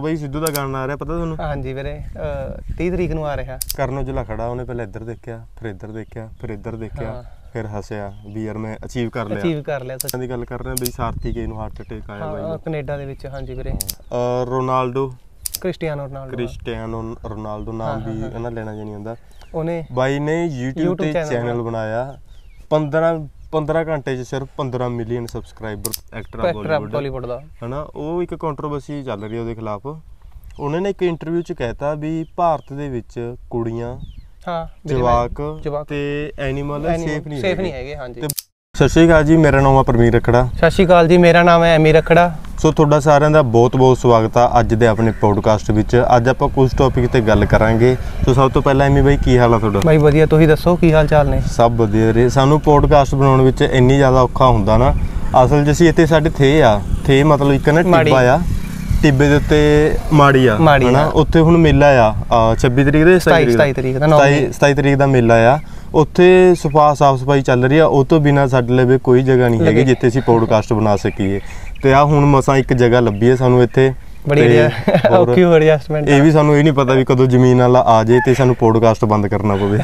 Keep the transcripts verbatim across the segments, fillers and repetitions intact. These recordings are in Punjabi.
ਬਈ ਸਿੱਧੂ ਦਾ ਗਾਣਾ ਆ ਰਿਹਾ ਪਤਾ ਤੁਹਾਨੂੰ? ਹਾਂਜੀ ਵੀਰੇ तीस ਤਰੀਕ ਨੂੰ ਆ ਰਿਹਾ। ਕਰਨ ਔਜਲਾ ਖੜਾ, ਉਹਨੇ ਪਹਿਲਾਂ ਇੱਧਰ ਦੇਖਿਆ, ਫਿਰ ਇੱਧਰ ਦੇਖਿਆ, ਫਿਰ ਇੱਧਰ ਦੇਖਿਆ, ਫਿਰ ਹੱਸਿਆ ਵੀ ਯਾਰ ਮੈਂ ਅਚੀਵ ਕਰ ਲਿਆ ਅਚੀਵ ਕਰ ਲਿਆ ਸੱਚੀ ਦੀ ਗੱਲ ਕਰ ਰਹੇ ਬਈ। ਸਾਰਥੀ ਕੇ ਨੂੰ ਹਾਰਟ ਅਟੈਕ ਆਇਆ ਬਾਈ ਕੈਨੇਡਾ ਦੇ ਵਿੱਚ। ਹਾਂਜੀ ਵੀਰੇ। Ronaldo Cristiano Ronaldo Cristiano Ronaldo ਨਾਮ ਵੀ ਇਹਨਾਂ ਲੈਣਾ ਜਾਨੀ ਹੁੰਦਾ। ਉਹਨੇ ਬਾਈ ਨੇ YouTube ਤੇ ਚੈਨਲ ਬਣਾਇਆ, ਪੰਦਰਾਂ ਪੰਦਰਾਂ ਘੰਟੇ 'ਚ ਸਿਰਫ ਪੰਦਰਾਂ ਮਿਲੀਅਨ ਸਬਸਕ੍ਰਾਈਬਰ। ਐਕਟਰ ਬਾਲੀਵੁੱਡ ਦਾ ਹਨਾ। ਉਹ ਇੱਕ ਕੰਟਰੋਵਰਸੀ ਚੱਲ ਰਹੀ ਉਹਦੇ ਖਿਲਾਫ। ਉਹਨਾਂ ਨੇ ਇੱਕ ਇੰਟਰਵਿਊ 'ਚ ਕਹਿਤਾ ਵੀ ਭਾਰਤ ਦੇ ਵਿੱਚ ਕੁੜੀਆਂ, ਹਾਂ, ਜਵਾਕ ਤੇ ਐਨੀਮਲ ਸੇਫ ਨਹੀਂ ਸੇਫ ਨਹੀਂ ਹੈਗੇ। ਹਾਂਜੀ। ਸਤਿ ਸ਼੍ਰੀ ਅਕਾਲ ਜੀ, ਮੇਰਾ ਨਾਮ ਹੈ ਪਰਮੀਰ ਰਖੜਾ। ਸਤਿ ਸ਼੍ਰੀ ਅਕਾਲ ਜੀ, ਮੇਰਾ ਨਾਮ ਹੈ ਐਮੀ ਰਖੜਾ। ਸੋ ਤੁਹਾਡਾ ਸਾਰਿਆਂ ਦਾ ਬਹੁਤ ਬਹੁਤ ਸਵਾਗਤ ਆ ਅੱਜ ਦੇ ਆਪਣੇ ਪੋਡਕਾਸਟ ਵਿੱਚ। ਅੱਜ ਆਪਾਂ ਕੁਝ ਟੌਪਿਕ ਤੇ ਗੱਲ ਕਰਾਂਗੇ। ਸੋ ਸਭ ਤੋਂ ਪਹਿਲਾਂ ਐਮੀ ਬਾਈ ਕੀ ਹਾਲ ਆ ਤੁਹਾਡਾ? ਬਾਈ ਵਧੀਆ, ਤੁਸੀਂ ਦੱਸੋ ਕੀ ਹਾਲ ਚਾਲ ਨੇ? ਸਭ ਵਧੀਆ ਰਹੇ। ਸਾਨੂੰ ਪੋਡਕਾਸਟ ਬਣਾਉਣ ਵਿੱਚ ਇੰਨੀ ਜ਼ਿਆਦਾ ਔਖਾ ਹੁੰਦਾ ਨਾ, ਅਸਲ 'ਚ ਅਸੀਂ ਇੱਥੇ ਸਾਡੇ ਥੇ ਆ ਥੇ ਮਤਲਬ ਇੱਕ ਨਾ ਟਿੱਬਾ ਆ, ਟਿੱਬੇ ਦੇ ਉੱਤੇ ਮਾੜੀ ਆ ਹਨਾ। ਉੱਥੇ ਹੁਣ ਮੇਲਾ ਆ ਛੱਬੀ ਤਰੀਕ ਦੇ ਸਤਾਈ ਤਰੀਕ ਦਾ ਸਤਾਈ ਤਰੀਕ ਦਾ ਮੇਲਾ ਆ। ਉੱਥੇ ਸਫਾ ਸਾਫ ਸਫਾਈ ਚੱਲ ਰਹੀ ਆ। ਉਹ ਤੋਂ ਬਿਨਾਂ ਸਾਡੇ ਲਈ ਕੋਈ ਜਗ੍ਹਾ ਨਹੀਂ ਹੈਗੀ ਜਿੱਥੇ ਅਸੀਂ ਪੋਡਕਾਸਟ ਬਣਾ ਸਕੀਏ। ਤੇ ਆ ਹੁਣ ਮਸਾਂ ਇੱਕ ਜਗ੍ਹਾ ਲੱਭੀ ਹੈ ਸਾਨੂੰ ਇੱਥੇ। ਬੜੀ ਔਖੀ ਹੋ ਐਡਜਸਟਮੈਂਟ। ਇਹ ਵੀ ਸਾਨੂੰ ਇਹ ਨਹੀਂ ਪਤਾ ਵੀ ਕਦੋਂ ਜ਼ਮੀਨ ਵਾਲਾ ਆ ਜਾਏ ਤੇ ਸਾਨੂੰ ਪੋਡਕਾਸਟ ਬੰਦ ਕਰਨਾ ਪਵੇ।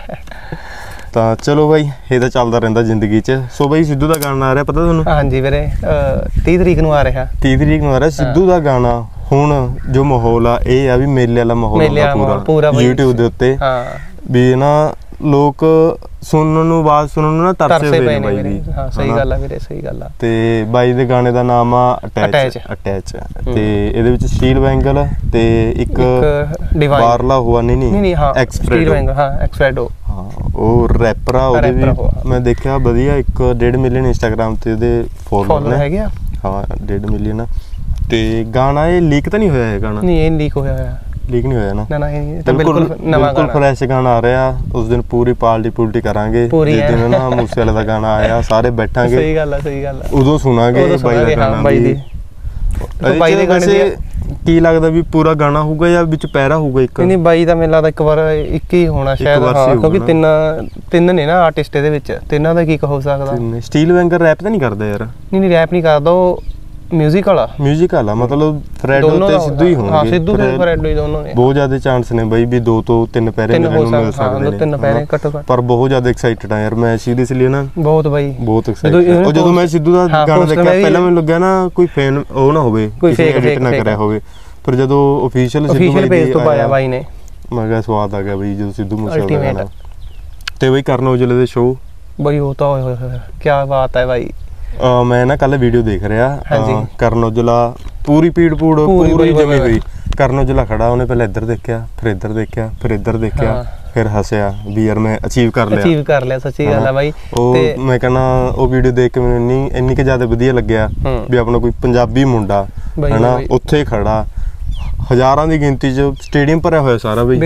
ਤਾਂ ਚਲੋ ਬਾਈ, ਇਹ ਤਾਂ ਚੱਲਦਾ ਰਹਿੰਦਾ ਜ਼ਿੰਦਗੀ 'ਚ। ਸੋ ਬਾਈ ਸਿੱਧੂ ਦਾ ਗਾਣਾ ਆ ਰਿਹਾ ਪਤਾ ਤੁਹਾਨੂੰ? ਹਾਂਜੀ ਵੀਰੇ, तीस ਤਰੀਕ ਨੂੰ ਆ ਰਿਹਾ। तीस ਤਰੀਕ ਨੂੰ ਆ ਰਿਹਾ ਸਿੱਧੂ ਦਾ ਗਾਣਾ। ਹੁਣ ਜੋ ਮਾਹੌਲ ਆ ਇਹ ਆ ਵੀ ਮੇਲੇ ਵਾਲਾ ਮਾਹੌਲ ਹੁੰਦਾ ਪੂਰਾ YouTube ਦੇ ਉੱਤੇ। ਵੀ ਨਾ ਲੋਕ ਸੁਣਨ ਨੂੰ, ਆਵਾਜ਼ ਸੁਣਨ ਨੂੰ ਨਾ ਤਰਸੇ ਹੋਏ ਨੇ ਬਾਈ ਦੀ। ਹਾਂ ਸਹੀ ਗੱਲ ਆ ਵੀਰੇ, ਸਹੀ ਗੱਲ ਆ। ਤੇ ਬਾਈ ਦੇ ਗਾਣੇ ਦਾ ਨਾਮ ਆ ਅਟੈਚ ਅਟੈਚ ਤੇ ਇਹਦੇ ਵਿੱਚ ਸਟੀਲ ਬੈਂਗਲ ਤੇ ਇੱਕ ਬਾਰਲਾ ਹੋਆ ਨਹੀਂ ਨਹੀਂ ਐਕਸਪ੍ਰੈਡੋ। ਹਾਂ ਐਕਸਪ੍ਰੈਡੋ, ਹਾਂ ਉਹ ਰੈਪਰ ਆ। ਉਹਦੇ ਵੀ ਮੈਂ ਦੇਖਿਆ ਵਧੀਆ ਇੱਕ ਡੇਢ ਮਿਲੀਅਨ ਇੰਸਟਾਗ੍ਰਾਮ ਤੇ ਉਹਦੇ ਫੋਲੋਅਰ ਨੇ ਹੈਗੇ ਆ। ਹਾਂ ਡੇਢ ਮਿਲੀਅਨ। ਤੇ ਗਾਣਾ ਇਹ ਲੀਕ ਤਾਂ ਨਹੀਂ ਹੋਇਆ? ਇਹ ਗਾਣਾ ਨਹੀਂ, ਇਹ ਲੀਕ ਹੋਇਆ ਹੋਇਆ ਲੀਕ ਨਹੀਂ ਹੋਇਆ ਨਾ? ਨਾ ਨਾ, ਇਹ ਤਾਂ ਬਿਲਕੁਲ ਨਵਾਂ ਬਿਲਕੁਲ ਫਰੈਸ਼ ਗਾਣਾ ਆ ਰਿਹਾ। ਉਸ ਦਿਨ ਪੂਰੀ ਪਾਲਟੀ ਪੁਲਟੀ ਕਰਾਂਗੇ। ਜਿਸ ਦਿਨ ਨਾ ਮੂਸੇ ਵਾਲੇ ਦਾ ਗਾਣਾ ਆਇਆ ਸਾਰੇ ਬੈਠਾਂਗੇ। ਸਹੀ ਗੱਲ ਆ, ਸਹੀ ਗੱਲ ਆ। ਉਦੋਂ ਸੁਣਾਂਗੇ ਬਾਈ ਦਾ ਗਾਣਾ। ਬਾਈ ਦੀ ਬਾਈ ਦੇ ਗਾਣੇ ਦੀ ਕੀ ਲੱਗਦਾ ਵੀ ਪੂਰਾ ਗਾਣਾ ਹੋਊਗਾ ਜਾਂ ਵਿੱਚ ਪੈਰਾ ਹੋਊਗਾ ਇੱਕ? ਨਹੀਂ ਬਾਈ ਦਾ ਮੈਨੂੰ ਲੱਗਦਾ ਇੱਕ ਵਾਰ ਇੱਕ ਹੀ ਹੋਣਾ ਸ਼ਾਇਦ, ਹਾਂ, ਕਿਉਂਕਿ ਤਿੰਨ ਤਿੰਨ ਨੇ ਨਾ ਆਰਟਿਸਟ ਇਹਦੇ ਵਿੱਚ। ਤਿੰਨਾਂ ਦਾ ਕੀ ਹੋ ਸਕਦਾ? ਸਟੀਲ ਬੈਂਗਰ ਰੈਪ ਤਾਂ ਨਹੀਂ ਕਰਦਾ ਯਾਰ? ਨਹੀਂ ਨਹੀਂ, ਰੈਪ ਨਹੀਂ ਕਰਦਾ, ਉਹ ਮਿਊਜ਼ਿਕ ਵਾਲਾ ਮਿਊਜ਼ਿਕ ਵਾਲਾ ਮਤਲਬ ਫਰੈਡੋ ਤੇ ਸਿੱਧੂ ਹੀ ਹੋਣਗੇ। ਹਾਂ ਸਿੱਧੂ ਤੇ ਫਰੈਡੋ ਹੀ ਦੋਨੋਂ ਨੇ। ਬਹੁਤ ਜ਼ਿਆਦਾ ਚਾਂਸ ਨੇ ਬਾਈ ਵੀ ਦੋ ਤੋਂ ਤਿੰਨ ਪੈਰੇ ਮਿਲਣ ਨੂੰ ਮਿਲ ਸਕਦੇ ਨੇ। ਤਿੰਨ ਪੈਰੇ ਘੱਟੋ ਘੱਟ। ਪਰ ਬਹੁਤ ਜ਼ਿਆਦਾ ਐਕਸਾਈਟਡ ਆ ਯਾਰ ਮੈਂ ਸੀਰੀਅਸਲੀ ਨਾ, ਬਹੁਤ ਬਾਈ ਬਹੁਤ ਐਕਸਾਈਟਡ। ਉਹ ਜਦੋਂ ਮੈਂ ਸਿੱਧੂ ਦਾ ਗਾਣਾ ਦੇਖਿਆ ਪਹਿਲਾਂ ਮੈਨੂੰ ਲੱਗਿਆ ਨਾ ਕੋਈ ਫੈਨ ਉਹ ਨਾ ਹੋਵੇ, ਕਿਸੇ ਨੇ ਐਡਿਟ ਨਾ ਕਰਿਆ ਹੋਵੇ। ਪਰ ਜਦੋਂ ਆਫੀਸ਼ੀਅਲ ਸਿੱਧੂ ਬਾਈ ਤੋਂ ਪਾਇਆ ਬਾਈ ਨੇ, ਮੈਂ ਕਿਹਾ ਸਵਾਦ ਆ ਗਿਆ ਬਈ ਜਦੋਂ ਸਿੱਧੂ ਮੂਸੇਵਾਲਾ ਦਾ ਗਾਣਾ। ਤੇ ਬਾਈ ਕਰਨ ਔਜਲੇ ਦੇ ਸ਼ੋਅ ਬਾਈ ਉਹ ਤਾਂ ਹੋਏ ਹੋਏ ਕੀ ਬਾਤ ਹੈ ਬਾਈ। ਮੈਂ ਨਾ ਕੱਲ ਵੀਡੀਓ ਦੇਖ ਰਿਹਾ, ਕਰਨ ਔਜਲਾ ਪੂਰੀ ਪੀੜ ਪੂੜ ਪੂਰੀ ਜਮੀ ਹੋਈ। ਕਰਨ ਔਜਲਾ ਖੜਾ, ਉਹਨੇ ਪਹਿਲਾਂ ਇੱਧਰ ਦੇਖਿਆ, ਫਿਰ ਇੱਧਰ ਦੇਖਿਆ, ਫਿਰ ਇੱਧਰ ਦੇਖਿਆ, ਫਿਰ ਹੱਸਿਆ ਵੀ ਯਾਰ ਮੈਂ ਅਚੀਵ ਕਰ ਲਿਆ ਅਚੀਵ ਕਰ ਲਿਆ ਸੱਚੀ ਗੱਲ ਆ ਬਾਈ। ਉਹ ਮੈਂ ਕਹਿੰਦਾ ਉਹ ਵੀਡੀਓ ਦੇਖ ਕੇ ਮੈਨੂੰ ਇੰਨੀ ਇੰਨੀ ਕਿ ਜ਼ਿਆਦਾ ਵਧੀਆ ਲੱਗਿਆ ਵੀ ਆਪਣਾ ਕੋਈ ਪੰਜਾਬੀ ਮੁੰਡਾ ਹਨਾ ਉੱਥੇ ਖੜਾ, ਹਜ਼ਾਰਾਂ ਦੀ ਗਿਣਤੀ 'ਚ ਸਟੇਡੀਅਮ ਭਰਿਆ ਹੋਇਆ ਸਾਰਾ ਬਈ,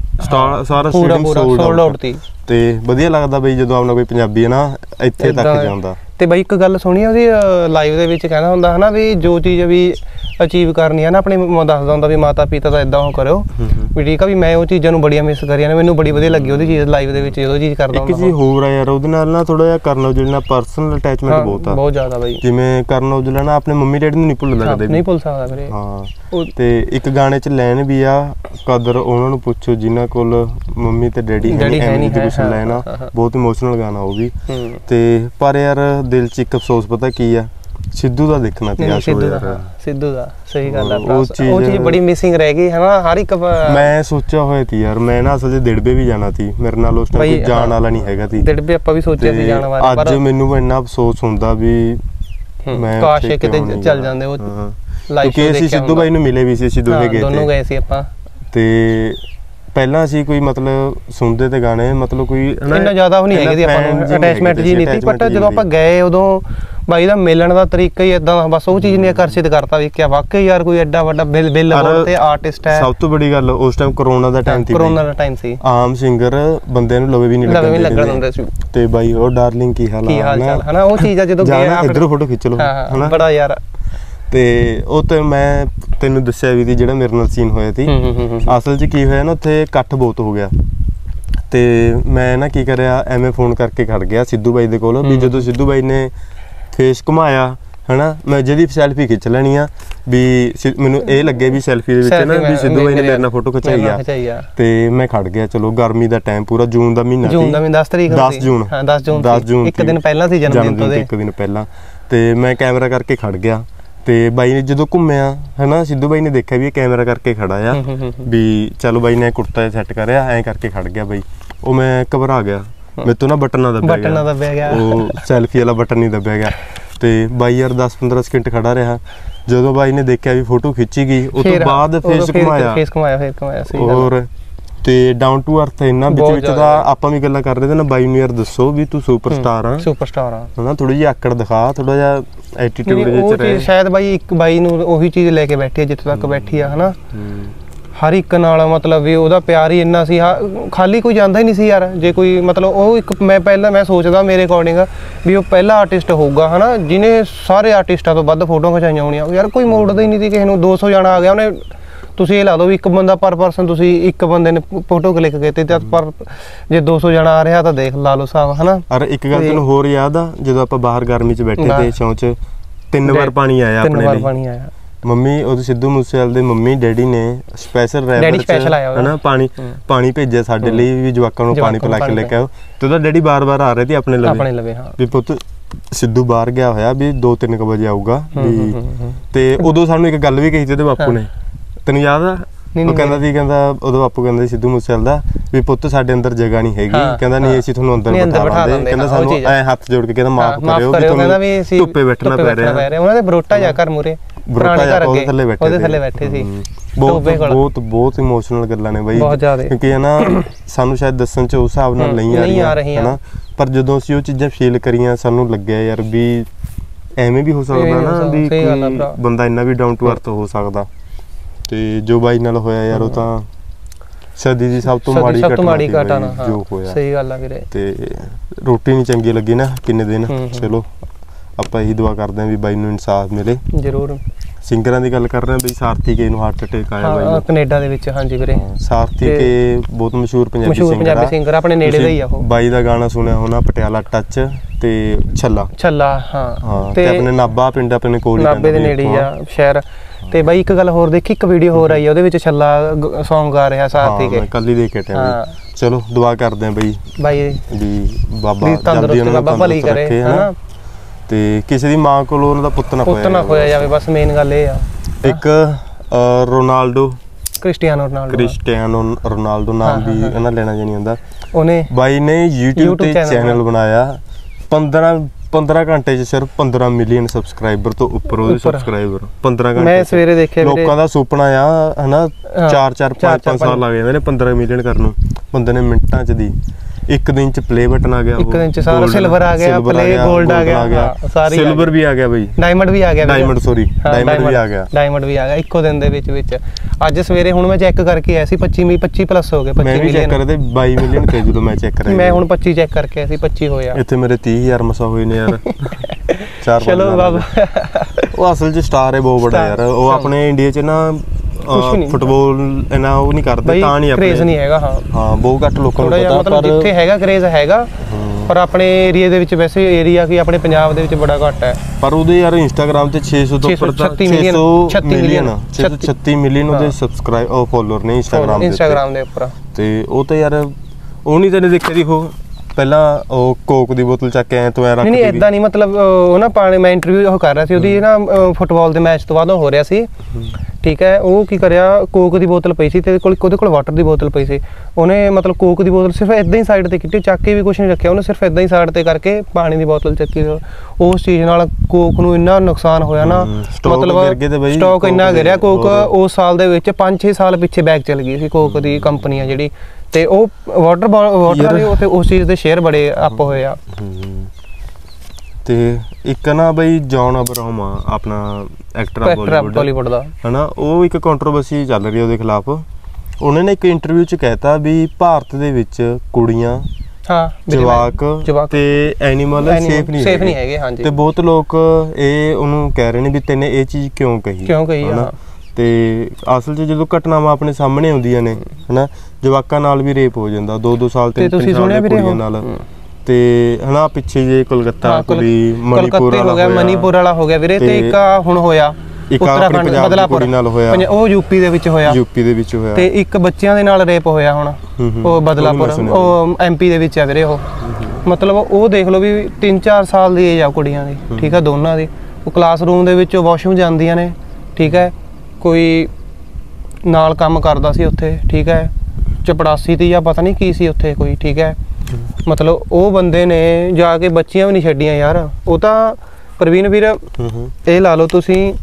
ਸਾਰਾ ਸਟੇਡੀਅਮ ਸੋਲਡ ਆਊਟ ਸੀ। ਤੇ ਵਧੀਆ ਲੱਗਦਾ ਬਈ ਜਦੋਂ ਆਪਣਾ ਕੋਈ ਪੰਜਾਬੀ ਹੈ ਨਾ ਇੱਥੇ ਤੱਕ ਜਾਂਦਾ। ਤੇ ਬਾਈ ਇੱਕ ਗੱਲ ਸੁਣੀ ਉਹਦੀ ਲਾਈਵ ਦੇ ਵਿੱਚ ਕਹਿੰਦਾ ਹੁੰਦਾ ਹਨਾ ਵੀ ਜੋ ਚੀਜ਼ ਵੀ ਅਚੀਵ ਕਰਨੀ ਹੈ ਨਾ ਆਪਣੇ ਦੱਸਦਾ ਹੁੰਦਾ ਵੀ ਮਾਤਾ ਪਿਤਾ ਦਾ ਇਦਾਂ ਉਹ ਕਰਿਓ ਵੀ ਠੀਕ ਆ। ਵੀ ਮੈਂ ਉਹ ਚੀਜ਼ਾਂ ਨੂੰ ਬੜੀਆਂ ਮਿਸ ਕਰੀਆਂ ਨੇ, ਮੈਨੂੰ ਬੜੀ ਵਧੀਆ ਲੱਗੀ ਉਹਦੀ ਚੀਜ਼ ਲਾਈਵ ਦੇ ਵਿੱਚ ਜਦੋਂ ਚੀਜ਼ ਕਰਦਾ ਹੁੰਦਾ। ਇੱਕ ਚੀਜ਼ ਹੋਰ ਆ ਯਾਰ ਉਹਦੇ ਨਾਲ ਨਾ ਥੋੜਾ ਜਿਹਾ ਕਰਨ ਔਜਲੇ ਨਾਲ ਪਰਸਨਲ ਅਟੈਚਮੈਂਟ ਬਹੁਤ ਆ, ਬਹੁਤ ਜ਼ਿਆਦਾ ਬਾਈ। ਜਿਵੇਂ ਕਰਨ ਔਜਲਾ ਨਾ ਆਪਣੇ ਮੰਮੀ ਡੈਡੀ ਨੂੰ ਨਹੀਂ ਭੁੱਲਦਾ ਕਦੇ, ਨਹੀਂ ਭੁੱਲ ਸਕਦਾ ਵੀਰੇ। ਹਾਂ ਤੇ ਇੱਕ ਗਾਣੇ 'ਚ ਲਾਈਨ ਵੀ ਆ, ਕਦਰ ਉਹਨਾਂ ਨੂੰ ਪੁੱਛੋ ਜਿਨ੍ਹਾਂ ਕੋਲ ਮੰਮੀ ਤੇ ਡੈਡੀ ਹੈ ਨਹੀਂ, ਕੁਛ ਲਾਈਨ ਆ, ਬਹੁਤ ਇਮੋਸ਼ਨਲ ਗਾਣਾ ਉਹ ਵੀ। ਤੇ ਪਰ ਯਾਰ ਦਿਲ 'ਚ ਇੱਕ ਅਫਸੋਸ ਪਤਾ ਕੀ ਆ, ਸਿੱਧੂ ਦਾ ਦੇਖਣਾ ਪਿਆ ਸ਼ੋਅ ਯਾਰ। ਸਿੱਧੂ ਦਾ ਸਹੀ ਗੱਲ ਆ, ਉਹ ਚੀਜ਼ ਬੜੀ ਮਿਸਿੰਗ ਰਹਿ ਗਈ ਹਨਾ ਹਰ ਇੱਕ। ਮੈਂ ਸੋਚਿਆ ਹੋਇਆ ਸੀ ਯਾਰ, ਮੈਂ ਨਾ ਅਸਲ 'ਚ ਦਿੜਬੇ ਵੀ ਜਾਣਾ ਸੀ, ਮੇਰੇ ਨਾਲ ਉਸ ਟਾਈਮ ਕੋਈ ਜਾਣ ਵਾਲਾ ਨਹੀਂ ਹੈਗਾ ਸੀ। ਦਿੜਬੇ ਆਪਾਂ ਵੀ ਸੋਚਿਆ ਸੀ ਜਾਣ ਵਾਲਾ, ਪਰ ਅੱਜ ਮੈਨੂੰ ਇੰਨਾ ਅਫਸੋਸ ਹੁੰਦਾ ਵੀ ਮੈਂ ਕਾਸ਼ ਕਿਤੇ ਚੱਲ ਜਾਂਦੇ ਉਹ ਲਾਈਵ। ਕਿਉਂਕਿ ਅਸੀਂ ਸਿੱਧੂ ਬਾਈ ਨੂੰ ਮਿਲੇ ਵੀ ਸੀ, ਅਸੀਂ ਦੋਵੇਂ ਗਏ ਦੋਨੋਂ ਗਏ ਸੀ ਆਪਾਂ। ਤੇ ਪਹਿਲਾਂ ਅਸੀਂ ਕੋਈ ਮਤਲਬ ਸੁਣਦੇ ਤੇ ਗਾਣੇ ਮਤਲਬ ਕੋਈ ਇੰਨਾ ਜ਼ਿਆਦਾ ਉਹ ਨਹੀਂ ਹੈਗੀ ਸੀ ਆਪਾਂ ਨੂੰ, ਅਟੈਚਮੈਂਟ ਜੀ ਨਹੀਂ ਸੀ। ਬਟ ਜਦੋਂ ਆਪਾਂ ਗਏ ਉਦੋਂ ਬਾਈ ਦਾ ਮਿਲਣ ਦਾ ਤਰੀਕਾ ਹੀ ਏਦਾਂ ਦਾ, ਬਸ ਉਹ ਚੀਜ਼ ਨੇ ਆਕਰਸ਼ਿਤ ਕਰਤਾ ਵੀ ਕਿਆ ਵਾਕਈ ਯਾਰ ਕੋਈ ਐਡਾ ਵੱਡਾ ਬਿਲ ਬਿਲ ਤੇ ਆਰਟਿਸਟ ਹੈ। ਸਭ ਤੋਂ ਵੱਡੀ ਗੱਲ ਉਸ ਟਾਈਮ ਕਰੋਨਾ ਦਾ ਟਾਈਮ ਸੀ, ਕਰੋਨਾ ਦਾ ਟਾਈਮ ਸੀ, ਆਮ ਸਿੰਗਰ ਬੰਦੇ ਨੂੰ ਲਵੇ ਵੀ ਨਹੀਂ ਲੱਗਣ ਦਿੰਦੇ ਸੀ। ਤੇ ਬਾਈ ਉਹ ਡਾਰਲਿੰਗ ਕੀ ਹਾਲ ਹੈ ਹਨਾ, ਉਹ ਚੀਜ਼ ਆ ਜਦੋਂ ਗਿਆ ਇੱਧਰ ਫੋਟੋ ਖਿੱਚ ਲਓ ਹਨਾ, ਬੜਾ ਯਾਰ। ਤੇ ਉਹ ਤੇ ਮੈਂ ਤੈਨੂੰ ਦੱਸਿਆ ਵੀ ਸੀ ਜਿਹੜਾ ਮੇਰੇ ਨਾਲ ਸੀਨ ਹੋਇਆ ਸੀ। ਅਸਲ 'ਚ ਕੀ ਹੋਇਆ ਨਾ, ਉੱਥੇ ਇਕੱਠ ਬਹੁਤ ਹੋ ਗਿਆ ਤੇ ਮੈਂ ਨਾ ਕੀ ਕਰਿਆ ਐਵੇਂ ਫੋਨ ਕਰਕੇ ਖੜ ਗਿਆ ਸਿੱਧੂ ਬਾਈ ਦੇ ਕੋਲ ਵੀ ਜਦੋਂ ਸਿੱਧੂ ਬਾਈ ਨੇ ਫੇਸ ਘੁਮਾਇਆ ਹਨਾ ਮੈਂ ਜਿਹਦੀ ਸੈਲਫੀ ਖਿੱਚ ਲੈਣੀ ਆ ਵੀ ਮੈਨੂੰ ਇਹ ਲੱਗੇ ਵੀ ਸੈਲਫੀ ਦੇ ਵਿੱਚ ਨਾ ਵੀ ਸਿੱਧੂ ਬਾਈ ਨੇ ਮੇਰੇ ਨਾਲ ਫੋਟੋ ਖਿਚਾਈ ਆ ਤੇ ਮੈਂ ਖੜ ਗਿਆ। ਚਲੋ ਗਰਮੀ ਦਾ ਟਾਈਮ ਪੂਰਾ ਜੂਨ ਦਾ ਮਹੀਨਾ ਸੀ, ਜੂਨ ਦਾ ਮਹੀਨਾ ਦਸ ਤਰੀਕ ਦਸ ਜੂਨ ਹਾਂ ਦਸ ਜੂਨ ਦਸ ਜੂਨ ਇੱਕ ਦਿਨ ਪਹਿਲਾਂ ਸੀ ਜਨਮ ਦਿਨ ਤੋਂ ਇੱਕ ਦਿਨ ਪਹਿਲਾਂ। ਤੇ ਮੈਂ ਕੈਮਰਾ ਕਰਕੇ ਖੜ ਗਿਆ ਤੇ ਬਾਈ ਨੇ ਜਦੋਂ ਘੁੰਮਿਆ ਹਨਾ ਸਿੱਧੂ ਬਾਈ ਨੇ ਦੇਖਿਆ ਵੀ ਇਹ ਕੈਮਰਾ ਕਰਕੇ ਖੜਾ ਆ ਵੀ ਚਲੋ ਬਾਈ ਨੇ ਕੁੜਤਾ ਸੈੱਟ ਕਰਿਆ ਐਂ ਕਰਕੇ ਖੜ ਗਿਆ ਬਾਈ। ਉਹ ਮੈਂ ਘਬਰਾ ਗਿਆ, ਮੇਰੇ ਤੋਂ ਨਾ ਬਟਨ ਨਾ ਦੱਬਿਆ ਗਿਆ, ਬਟਨ ਨਾ ਦੱਬਿਆ ਗਿਆ, ਉਹ ਸੈਲਫੀ ਵਾਲਾ ਬਟਨ ਨਹੀਂ ਦੱਬਿਆ ਗਿਆ। ਤੇ ਬਾਈ ਯਾਰ ਦਸ ਪੰਦਰਾਂ ਸਕਿੰਟ ਖੜਾ ਰਿਹਾ। ਜਦੋਂ ਬਾਈ ਨੇ ਦੇਖਿਆ ਵੀ ਫੋਟੋ ਖਿੱਚੀ ਗਈ ਉਹ ਤੋਂ ਬਾਅਦ ਫੇਸ ਘੁਮਾਇਆ ਫੇਸ ਘੁਮਾਇਆ ਫੇਰ ਘੁਮਾਇਆ ਸਹੀ ਗੱਲ। ਹੋਰ ਤੇ ਡਾਊਨ ਟੂ ਅਰਥ ਇੰਨਾ ਵਿੱਚ ਵਿੱਚ ਦਾ ਆਪਾਂ ਵੀ ਗੱਲਾਂ ਕਰ ਰਹੇ ਤੇ ਨਾ ਬਾਈ ਨੂੰ ਯਾਰ ਦੱਸੋ ਵੀ ਤੂੰ ਸੁਪਰਸਟਾਰ ਆ, ਸੁਪਰਸਟਾਰ ਆ ਹਨਾ ਥੋੜੀ ਜਿਹੀ ਆਕੜ ਦਿਖਾ, ਥੋੜਾ ਜਿਹਾ ਐਟੀਟਿਊਡ ਵਿੱਚ ਰਹੇ। ਸ਼ਾਇਦ ਬਾਈ ਇੱਕ ਬਾਈ ਨੂੰ ਉਹੀ ਚੀਜ਼ ਲੈ ਕੇ ਬੈਠੀ ਆ ਜਿੱਥੇ ਤੱਕ ਬੈਠੀ ਆ ਹਨਾ, ਹਰ ਇੱਕ ਨਾਲ ਮਤਲਬ ਵੀ ਉਹਦਾ ਪਿਆਰ ਹੀ ਇੰਨਾ ਸੀ, ਖਾਲੀ ਕੋਈ ਜਾਂਦਾ ਹੀ ਨਹੀਂ ਸੀ ਯਾਰ। ਜੇ ਕੋਈ ਮਤਲਬ ਉਹ ਇੱਕ ਮੈਂ ਪਹਿਲਾਂ ਮੈਂ ਸੋਚਦਾ ਮੇਰੇ ਅਕੋਰਡਿੰਗ ਵੀ ਉਹ ਪਹਿਲਾ ਆਰਟਿਸਟ ਹੋਊਗਾ ਹਨਾ ਜਿਹਨੇ ਸਾਰੇ ਆਰਟਿਸਟਾਂ ਤੋਂ ਵੱਧ ਫੋਟੋਆਂ ਖਿਚਾਈਆਂ ਹੋਣੀਆਂ। ਯਾਰ ਕੋਈ ਮੋੜਦਾ ਹੀ ਨਹੀਂ ਸੀ ਕਿਸੇ ਨੂੰ, ਦੋ ਸੌ ਜਾਣਾ ਆ ਗਿਆ ਉਹਨੇ। ਤੁਸੀਂ ਇਹ ਲਾ ਦਿਓ ਵੀ ਇੱਕ ਬੰਦਾ ਪਰ ਪਰਸਨ ਤੁਸੀਂ ਇੱਕ ਬੰਦੇ ਨੇ ਫੋਟੋ ਕਲਿੱਕ ਕੀਤੀ ਤੇ ਪਰ ਜੇ ਦੋ ਸੌ ਜਣਾ ਆ ਰਿਹਾ ਤਾਂ ਦੇਖ ਲਾ ਲਓ ਹਿਸਾਬ ਹਨਾ। ਅਰ ਇੱਕ ਗੱਲ ਤੈਨੂੰ ਹੋਰ ਯਾਦ ਆ ਜਦੋਂ ਆਪਾਂ ਬਾਹਰ ਗਰਮੀ 'ਚ ਬੈਠੇ ਤੇ ਛਾਂ 'ਚ ਤਿੰਨ ਵਾਰ ਪਾਣੀ ਆਇਆ ਆਪਣੇ ਲਈ, ਤਿੰਨ ਵਾਰ ਪਾਣੀ ਆਇਆ। ਮੰਮੀ ਉਹਦੇ ਸਿੱਧੂ ਮੂਸੇਵਾਲੇ ਦੇ ਮੰਮੀ ਡੈਡੀ ਨੇ ਸਪੈਸ਼ਲ ਰੈਵਰ ਹਨਾ ਪਾਣੀ ਪਾਣੀ ਭੇਜਿਆ ਸਾਡੇ ਲਈ ਵੀ ਜਵਾਕਾਂ ਨੂੰ ਪਾਣੀ ਪਿਲਾ ਕੇ ਲੈ ਕੇ ਆਓ। ਤੇ ਉਹਦਾ ਡੈਡੀ ਬਾਰ-ਬਾਰ ਆ ਰਹੇ ਸੀ ਆਪਣੇ ਲਵੇ ਵੀ ਪੁੱਤ ਸਿੱਧੂ ਬਾਹਰ ਗਿਆ ਹੋਇਆ ਵੀ ਦੋ ਤਿੰਨ ਕੁ ਵਜੇ ਆਊਗਾ ਵੀ। ਤੇ ਉਦੋਂ ਸਾਨੂੰ ਇੱਕ ਗੱਲ ਵੀ ਕਹੀ ਸੀ ਉਹਦੇ ਬਾਪੂ ਨੇ, ਤੈਨੂੰ ਯਾਦ ਆ? ਉਹ ਕਹਿੰਦਾ ਸੀ ਕਹਿੰਦਾ ਉਦੋਂ ਬਾਪੂ ਕਹਿੰਦਾ ਸਿੱਧੂ ਮੂਸੇਵਾਲੇ ਦਾ ਵੀ ਪੁੱਤ ਸਾਡੇ ਅੰਦਰ ਜਗ੍ਹਾ ਨਹੀਂ ਹੈਗੀ, ਕਹਿੰਦਾ ਨਹੀਂ ਅਸੀਂ ਤੁਹਾਨੂੰ ਅੰਦਰ ਬਿਠਾ ਦਿੰਦੇ, ਕਹਿੰਦਾ ਸਾਨੂੰ ਐ ਹੱਥ ਜੋੜ ਕੇ ਕਹਿੰਦਾ ਮਾਫ ਕਰਿਓ ਵੀ ਤੁਹਾਨੂੰ ਧੁੱਪੇ ਬੈਠਣਾ ਪੈ ਰਿਹਾ। ਉਹਨਾਂ ਦੇ ਬਰੋਟਾ ਜਾ ਘਰ ਮੂਰੇ ਪੁਰਾਣੇ ਘਰ ਅੱਗੇ ਥੱਲੇ ਬੈਠੇ ਉਹਦੇ ਥੱਲੇ ਬੈਠੇ ਸੀ। ਬਹੁਤ ਬਹੁਤ ਬਹੁਤ ਇਮੋਸ਼ਨਲ ਗੱਲਾਂ ਨੇ ਬਾਈ, ਕਿਉਂਕਿ ਹਨਾ ਸਾਨੂੰ ਸ਼ਾਇਦ ਦੱਸਣ ਚ ਉਸ ਹਿਸਾਬ ਨਾਲ ਨਹੀਂ ਆ ਰਹੀਆਂ ਹਨਾ, ਪਰ ਜਦੋਂ ਅਸੀਂ ਉਹ ਚੀਜ਼ਾਂ ਫੀਲ ਕਰੀਆਂ ਸਾਨੂੰ ਲੱਗਿਆ ਯਾਰ ਵੀ ਐਵੇਂ ਵੀ ਹੋ ਸਕਦਾ ਨਾ ਵੀ ਕੋਈ ਬੰਦਾ ਇੰਨਾ ਵੀ ਡਾਊਨ ਟੂ ਅਰਥ ਹੋ ਸਕਦਾ। ਤੇ ਜੋ ਬਾਈ ਨਾਲ ਹੋਇਆ ਯਾਰ ਉਹ ਤਾਂ ਸਦੀ ਦੀ ਸਭ ਤੋਂ ਮਾੜੀ ਘਟਨਾ ਜੋ ਹੋਇਆ। ਸਹੀ ਗੱਲ ਆ ਵੀਰੇ। ਤੇ ਰੋਟੀ ਨਹੀਂ ਚੰਗੀ ਲੱਗੀ ਨਾ ਕਿੰਨੇ ਦਿਨ। ਚਲੋ ਆਪਾਂ ਇਹੀ ਦੁਆ ਕਰਦੇ ਆਂ ਵੀ ਬਾਈ ਨੂੰ ਇਨਸਾਫ ਮਿਲੇ ਜ਼ਰੂਰ। ਸਿੰਗਰਾਂ ਦੀ ਗੱਲ ਕਰ ਰਹੇ ਆਂ ਬਈ ਸਾਰਥੀ ਕੇ ਨੂੰ ਹਾਰਟ ਅਟੈਕ ਆਇਆ ਬਾਈ ਨੂੰ ਕੈਨੇਡਾ ਦੇ ਵਿੱਚ। ਹਾਂਜੀ ਵੀਰੇ ਸਾਰਥੀ ਕੇ ਬਹੁਤ ਮਸ਼ਹੂਰ ਪੰਜਾਬੀ ਸਿੰਗਰ ਮਸ਼ਹੂਰ ਪੰਜਾਬੀ ਸਿੰਗਰ ਆਪਣੇ ਨੇੜੇ ਦਾ ਹੀ ਆ ਉਹ। ਬਾਈ ਦਾ ਗਾਣਾ ਸੁਣਿਆ ਹੋਣਾ ਪਟਿਆਲਾ ਟੱਚ ਤੇ ਛੱਲਾ ਛੱਲਾ ਹਾਂ ਤੇ ਆਪਣੇ ਨਾਭਾ ਪਿੰਡ ਆਪਣੇ ਕੋਲ ਨਾਭੇ ਦੇ ਨੇੜੇ ਆ ਸ਼ਹਿਰ। ਤੇ ਬਾਈ ਇੱਕ ਗੱਲ ਹੋਰ ਦੇਖੀ, ਇੱਕ ਵੀਡੀਓ ਹੋਰ ਆਈ ਉਹਦੇ ਵਿੱਚ ਛੱਲਾ ਸੌਂਗ ਗਾ ਰਿਹਾ ਸਾਰਥੀ ਕੇ, ਕੱਲ ਹੀ ਦੇਖ ਕੇ ਟਾਈਮ। ਚਲੋ ਦੁਆ ਕਰਦੇ ਆਂ ਬਈ ਬਾਈ ਵੀ ਬਾਬਾ ਜਲਦੀ ਉਹਨਾਂ ਨੂੰ ਭਲੀ ਕਰੇ ਹਨਾ, ਤੇ ਕਿਸੇ ਦੀ ਮਾਂ ਕੋਲ ਉਹਨਾਂ ਦਾ ਪੁੱਤ ਨਾ ਪੁੱਤ ਨਾ ਖੋਇਆ ਜਾਵੇ। ਬਸ ਮੇਨ ਗੱਲ ਇਹ ਆ। ਇੱਕ Ronaldo Cristiano Ronaldo Cristiano Ronaldo ਨਾਮ ਵੀ ਇਹਨਾਂ ਲੈਣਾ ਜਾਣੀ ਹੁੰਦਾ। ਉਹਨੇ ਬਾਈ ਨੇ YouTube ਤੇ ਚੈਨਲ ਬਣਾਇਆ, ਪੰਦਰਾਂ ਪੰਦਰਾਂ ਘੰਟੇ 'ਚ ਸਿਰਫ ਪੰਦਰਾਂ ਮਿਲੀਅਨ ਸਬਸਕ੍ਰਾਈਬਰ ਤੋਂ ਉੱਪਰ ਉਹਦੇ ਸਬਸਕ੍ਰਾਈਬਰ। ਪੰਦਰਾਂ ਘੰਟੇ ਮੈਂ ਸਵੇਰੇ ਦੇਖਿਆ ਲੋਕਾਂ ਦਾ ਸੁਪਨਾ ਆ ਹਨਾ, ਚਾਰ ਚਾਰ ਪੰਜ ਪੰਜ ਸਾਲ ਲੱਗ ਜਾਂਦੇ ਨੇ ਪੰਦਰਾਂ ਮਿਲੀਅਨ ਕਰਨ ਨੂੰ। ਬੰਦੇ ਨੇ ਮਿੰਟਾਂ 'ਚ ਦੀ ਇੱਕ ਦਿਨ 'ਚ ਪਲੇ ਬਟਨ ਆ ਗਿਆ, ਇੱਕ ਦਿਨ 'ਚ ਸਾਰਾ ਸਿਲਵਰ ਆ ਗਿਆ, ਪਲੇ 골ਡ ਆ ਗਿਆ, ਸਾਰੀ ਸਿਲਵਰ ਵੀ ਆ ਗਿਆ ਬਈ, ਡਾਇਮੰਡ ਵੀ ਆ ਗਿਆ, ਡਾਇਮੰਡ ਸੌਰੀ ਡਾਇਮੰਡ ਵੀ ਆ ਗਿਆ, ਡਾਇਮੰਡ ਵੀ ਆ ਗਿਆ ਇੱਕੋ ਦਿਨ ਦੇ ਵਿੱਚ ਵਿੱਚ। ਅੱਜ ਸਵੇਰੇ ਹੁਣ ਮੈਂ ਚੈੱਕ ਕਰਕੇ ਆਇਆ ਸੀ ਪੱਚੀ ਪੱਚੀ ਪਲੱਸ ਹੋ ਗਏ। ਮੈਂ ਵੀ ਚੈੱਕ ਕਰਦੇ ਬਾਈ ਮਿਲੀਅਨ ਤੇ ਜਦੋਂ ਮੈਂ ਚੈੱਕ ਕਰਿਆ ਮੈਂ ਹੁਣ ਪੱਚੀ ਚੈੱਕ ਕਰਕੇ ਆਇਆ ਸੀ, ਪੱਚੀ ਹੋਇਆ। ਇੱਥੇ ਮੇਰੇ ਤੀਹ ਹਜ਼ਾਰ ਮਸਾ ਹੋਏ ਨੇ ਯਾਰ। ਚਾਰ ਚਲੋ ਬਾਬਾ ਉਹ ਅਸਲ 'ਚ ਸਟਾਰ ਹੈ ਬਹੁਤ ਬੜਾ ਯਾਰ। ਉਹ ਆਪਣੇ ਇੰਡੀਆ 'ਚ ਨਾ ਫੁੱਟਬਾਲ ਇਹਨਾਂ ਉਹ ਨਹੀਂ ਕਰਦੇ ਤਾਂ ਨਹੀਂ ਆਪਣੇ ਕ੍ਰੇਜ਼ ਨਹੀਂ ਹੈਗਾ। ਹਾਂ ਹਾਂ ਬਹੁਤ ਘੱਟ ਲੋਕਾਂ ਨੂੰ ਪਤਾ, ਮਤਲਬ ਜਿੱਥੇ ਹੈਗਾ ਕ੍ਰੇਜ਼ ਹੈਗਾ, ਪਰ ਆਪਣੇ ਏਰੀਆ ਦੇ ਵਿੱਚ ਵੈਸੇ ਏਰੀਆ ਕੀ ਆਪਣੇ ਪੰਜਾਬ ਦੇ ਵਿੱਚ ਬੜਾ ਘੱਟ ਹੈ। ਪਰ ਉਹਦੇ ਯਾਰ ਇੰਸਟਾਗ੍ਰਾਮ ਤੇ ਛੇ ਸੌ ਤੋਂ ਉੱਪਰ ਛੱਤੀ ਮਿਲੀਅਨ ਛੇ ਸੌ ਛੱਤੀ ਮਿਲੀਅਨ ਉਹਦੇ ਸਬਸਕ੍ਰਾਈਬ ਉਹ ਫੋਲੋਅਰ ਨੇ ਇੰਸਟਾਗ੍ਰਾਮ ਦੇ ਇੰਸਟਾਗ੍ਰਾਮ ਦੇ ਉੱਪਰ। ਤੇ ਉਹ ਤਾਂ ਯਾਰ ਉਹ ਨਹੀਂ ਤੈਨੇ ਦੇਖਿਆ ਦੀ ਉਹ ਪਹਿਲਾਂ ਉਹ ਕੋਕ ਦੀ ਬੋਤਲ ਚੱਕ ਕੇ ਐ ਤੂੰ ਐ ਰੱਖ। ਨਹੀਂ ਇਦਾਂ ਨਹੀਂ, ਮਤਲਬ ਉਹ ਨਾ ਪਾਣੀ ਮੈਂ ਇੰਟਰਵਿਊ ਉਹ ਕਰ ਰਿਹਾ ਸੀ ਉਹਦੀ ਨਾ ਫੁੱਟਬਾਲ ਦੇ ਮੈਚ ਤੋਂ ਬਾਅਦ ਉਹ ਹੋ ਰਿਹਾ ਸੀ, ਠੀਕ ਹੈ। ਉਹ ਕੀ ਕਰਿਆ, ਕੋਕ ਦੀ ਬੋਤਲ ਪਈ ਸੀ ਤੇ ਕੋਲ ਉਹਦੇ ਕੋਲ ਵਾਟਰ ਦੀ ਬੋਤਲ ਪਈ ਸੀ। ਉਹਨੇ ਮਤਲਬ ਕੋਕ ਦੀ ਬੋਤਲ ਸਿਰਫ ਇਦਾਂ ਹੀ ਸਾਈਡ ਤੇ ਕੀਤੀ, ਚੱਕ ਕੇ ਵੀ ਕੁਛ ਨਹੀਂ ਰੱਖਿਆ ਉਹਨੇ, ਸਿਰਫ ਇਦਾਂ ਹੀ ਸਾਈਡ ਤੇ ਕਰਕੇ ਪਾਣੀ ਦੀ ਬੋਤਲ ਚੱਕੀ। ਉਸ ਚੀਜ਼ ਨਾਲ ਕੋਕ ਨੂੰ ਇੰਨਾ ਨੁਕਸਾਨ ਹੋਇਆ ਨਾ, ਮਤਲਬ ਸਟਾਕ ਇੰਨਾ ਗਿਰਿਆ। ਕੋਕ ਉਸ ਸਾਲ ਦੇ ਵਿੱਚ ਪੰਜ ਛੇ ਸਾਲ ਪਿੱਛੇ ਬੈਕ ਚਲ ਗਈ ਸੀ ਕੋਕ ਦੀ ਕੰਪਨੀ ਆ ਜਿਹੜੀ, ਤੇ ਉਹ ਵਾਟਰ ਵਾਟਰ ਦੇ ਉੱਤੇ ਉਸ ਚੀਜ਼ ਦੇ ਸ਼ੇਅਰ ਬੜੇ ਅਪ ਹੋਏ ਆ। ਤੇ ਇੱਕ ਨਾ ਬਈ ਜੌਨ ਅਬਰਾਹਮ ਆ ਆਪਣਾ ਐਕਟਰ ਆ ਬਾਲੀਵੁੱਡ ਦਾ ਹਨਾ, ਉਹ ਇੱਕ ਕੰਟਰੋਵਰਸੀ ਚੱਲ ਰਹੀ ਉਹਦੇ ਖਿਲਾਫ। ਉਹਨੇ ਨੇ ਇੱਕ ਇੰਟਰਵਿਊ 'ਚ ਕਹਿਤਾ ਵੀ ਭਾਰਤ ਦੇ ਵਿੱਚ ਕੁੜੀਆਂ ਹਾਂ ਜਵਾਕ ਤੇ ਐਨੀਮਲ ਸੇਫ ਨਹੀਂ ਸੇਫ ਨਹੀਂ ਹੈਗੇ। ਹਾਂਜੀ, ਤੇ ਬਹੁਤ ਲੋਕ ਇਹ ਉਹਨੂੰ ਕਹਿ ਰਹੇ ਨੇ ਵੀ ਤੈਨੇ ਇਹ ਚੀਜ਼ ਕਿਉਂ ਕਹੀ ਕਿਉਂ ਕਹੀ ਹਨਾ। ਤੇ ਅਸਲ 'ਚ ਜਦੋਂ ਘਟਨਾਵਾਂ ਆਪਣੇ ਸਾਹਮਣੇ ਆਉਂਦੀਆਂ ਨੇ ਹਨਾ, ਜਵਾਕਾਂ ਨਾਲ ਵੀ ਰੇਪ ਹੋ ਜਾਂਦਾ, ਦੋ ਦੋ ਸਾਲ ਤਿੰਨ ਤਿੰਨ ਸਾਲ ਦੇ ਕੁੜੀਆਂ ਨਾਲ। ਤੇ ਹਨਾ ਪਿੱਛੇ ਜੇ ਕੋਲਕਾਤਾ ਕੁੜੀ ਮਨੀਪੁਰ ਹੋ ਗਿਆ, ਮਨੀਪੁਰ ਵਾਲਾ ਹੋ ਗਿਆ ਵੀਰੇ, ਤੇ ਇੱਕ ਹੁਣ ਹੋਇਆ ਉੱਤਰਾਖੰਡ ਬਦਲਾਪੁਰ ਨਾਲ ਹੋਇਆ, ਉਹ ਯੂਪੀ ਦੇ ਵਿੱਚ ਹੋਇਆ, ਯੂਪੀ ਦੇ ਵਿੱਚ ਹੋਇਆ, ਤੇ ਇੱਕ ਬੱਚਿਆਂ ਦੇ ਨਾਲ ਰੇਪ ਹੋਇਆ ਹੁਣ ਉਹ ਬਦਲਾਪੁਰ, ਉਹ ਐਮਪੀ ਦੇ ਵਿੱਚ ਆ ਵੀਰੇ। ਉਹ ਮਤਲਬ ਉਹ ਦੇਖ ਲਓ ਵੀ ਤਿੰਨ ਚਾਰ ਸਾਲ ਦੀ ਏਜ ਆ ਕੁੜੀਆਂ ਦੀ, ਠੀਕ ਹੈ, ਦੋਨਾਂ ਦੀ। ਉਹ ਕਲਾਸਰੂਮ ਦੇ ਵਿੱਚ ਵਾਸ਼ਰੂਮ ਜਾਂਦੀਆਂ ਨੇ, ਠੀਕ ਹੈ, ਕੋਈ ਨਾਲ ਕੰਮ ਕਰਦਾ ਸੀ ਉੱਥੇ, ਠੀਕ ਹੈ, ਚਪੜਾਸੀ ਤੀ ਜਾਂ ਪਤਾ ਨਹੀਂ ਕੀ ਸੀ ਉੱਥੇ ਕੋਈ, ਠੀਕ ਹੈ। ਮਤਲਬ ਉਹ ਬੰਦੇ ਨੇ ਜਾ ਕੇ ਬੱਚੀਆਂ ਵੀ ਨਹੀਂ ਛੱਡੀਆਂ ਯਾਰ। ਉਹ ਤਾਂ ਪ੍ਰਵੀਨ ਵੀਰ ਇਹ ਲਾ ਲਓ ਤੁਸੀਂ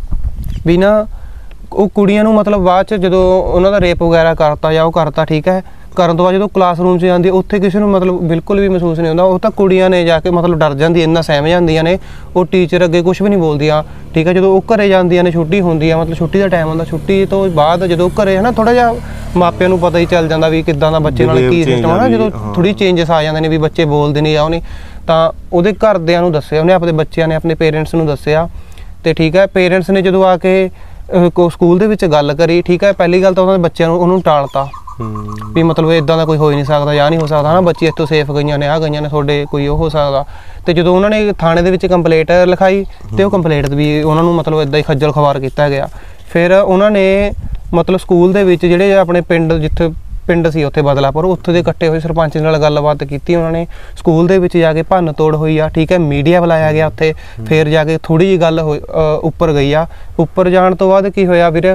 ਵੀ ਨਾ, ਉਹ ਕੁੜੀਆਂ ਨੂੰ ਮਤਲਬ ਬਾਅਦ 'ਚ ਜਦੋਂ ਉਹਨਾਂ ਦਾ ਰੇਪ ਵਗੈਰਾ ਕਰਤਾ ਜਾਂ ਉਹ ਕਰਤਾ, ਠੀਕ ਹੈ, ਕਰਨ ਤੋਂ ਬਾਅਦ ਜਦੋਂ ਕਲਾਸਰੂਮ 'ਚ ਜਾਂਦੀ ਉੱਥੇ ਕਿਸੇ ਨੂੰ ਮਤਲਬ ਬਿਲਕੁਲ ਵੀ ਮਹਿਸੂਸ ਨਹੀਂ ਹੁੰਦਾ। ਉਹ ਤਾਂ ਕੁੜੀਆਂ ਨੇ ਜਾ ਕੇ ਮਤਲਬ ਡਰ ਜਾਂਦੀ, ਇੰਨਾ ਸਹਿਮ ਜਾਂਦੀਆਂ ਨੇ, ਉਹ ਟੀਚਰ ਅੱਗੇ ਕੁਝ ਵੀ ਨਹੀਂ ਬੋਲਦੀਆਂ, ਠੀਕ ਹੈ। ਜਦੋਂ ਉਹ ਘਰੇ ਜਾਂਦੀਆਂ ਨੇ, ਛੁੱਟੀ ਹੁੰਦੀ ਆ, ਮਤਲਬ ਛੁੱਟੀ ਦਾ ਟਾਈਮ ਹੁੰਦਾ, ਛੁੱਟੀ ਤੋਂ ਬਾਅਦ ਜਦੋਂ ਘਰੇ ਹੈ ਨਾ, ਥੋੜ੍ਹਾ ਜਿਹਾ ਮਾਪਿਆਂ ਨੂੰ ਪਤਾ ਹੀ ਚੱਲ ਜਾਂਦਾ ਵੀ ਕਿੱਦਾਂ ਦਾ ਬੱਚੇ ਨਾਲ ਕੀ ਸਿਸਟਮ ਹੈ ਨਾ, ਜਦੋਂ ਥੋੜ੍ਹੀ ਚੇਂਜਸ ਆ ਜਾਂਦੇ ਨੇ ਵੀ ਬੱਚੇ ਬੋਲਦੇ ਨਹੀਂ ਜਾਂ ਉਹ ਨਹੀਂ, ਤਾਂ ਉਹਦੇ ਘਰਦਿਆਂ ਨੂੰ ਦੱਸਿਆ ਉਹਨੇ, ਆਪਣੇ ਬੱਚਿਆਂ ਨੇ ਆਪਣੇ ਪੇਰੈਂਟਸ ਨੂੰ ਦੱਸਿਆ, ਤੇ ਠੀਕ ਹੈ। ਪੇਰੈਂਟਸ ਨੇ ਜਦੋਂ ਆ ਕੇ ਸਕੂਲ ਦੇ ਵਿੱਚ ਗੱਲ ਕਰੀ, ਠੀਕ ਹੈ, ਪਹਿਲੀ ਗੱਲ ਤਾਂ ਉਹਨਾਂ ਦੇ ਬੱਚਿਆਂ ਨੂੰ ਉਹਨੂੰ ਟਾਲਤਾ ਵੀ ਮਤਲਬ ਇਦਾਂ ਦਾ ਕੋਈ ਹੋ ਹੀ ਨਹੀਂ ਸਕਦਾ ਜਾਂ ਨਹੀਂ ਹੋ ਸਕਦਾ ਨਾ, ਬੱਚੇ ਇੱਥੋਂ ਸੇਫ ਗਈਆਂ ਨੇ, ਆ ਗਈਆਂ ਨੇ, ਤੁਹਾਡੇ ਕੋਈ ਉਹ ਹੋ ਸਕਦਾ। ਤੇ ਜਦੋਂ ਉਹਨਾਂ ਨੇ ਥਾਣੇ ਦੇ ਵਿੱਚ ਕੰਪਲੇਂਟ ਲਿਖਾਈ ਤੇ ਉਹ ਕੰਪਲੇਂਟ ਵੀ ਉਹਨਾਂ ਨੂੰ ਮਤਲਬ ਇਦਾਂ ਹੀ ਖੱਜਲ ਖਵਾਰ ਕੀਤਾ ਗਿਆ। ਫਿਰ ਉਹਨਾਂ ਨੇ ਮਤਲਬ ਸਕੂਲ ਦੇ ਵਿੱਚ ਜਿਹੜੇ ਆਪਣੇ ਪਿੰਡ, ਜਿੱਥੇ ਪਿੰਡ ਸੀ ਉੱਥੇ ਬਦਲਾਪੁਰ, ਉੱਥੇ ਦੇ ਇਕੱਠੇ ਹੋਏ ਸਰਪੰਚ ਨਾਲ ਗੱਲਬਾਤ ਕੀਤੀ ਉਹਨਾਂ ਨੇ, ਸਕੂਲ ਦੇ ਵਿੱਚ ਜਾ ਕੇ ਭੰਨ ਤੋੜ ਹੋਈ ਆ, ਠੀਕ ਹੈ, ਮੀਡੀਆ ਬੁਲਾਇਆ ਗਿਆ ਉੱਥੇ। ਫਿਰ ਜਾ ਕੇ ਥੋੜ੍ਹੀ ਜਿਹੀ ਗੱਲ ਹੋਈ, ਉੱਪਰ ਗਈ ਆ। ਉੱਪਰ ਜਾਣ ਤੋਂ ਬਾਅਦ ਕੀ ਹੋਇਆ ਵੀਰ,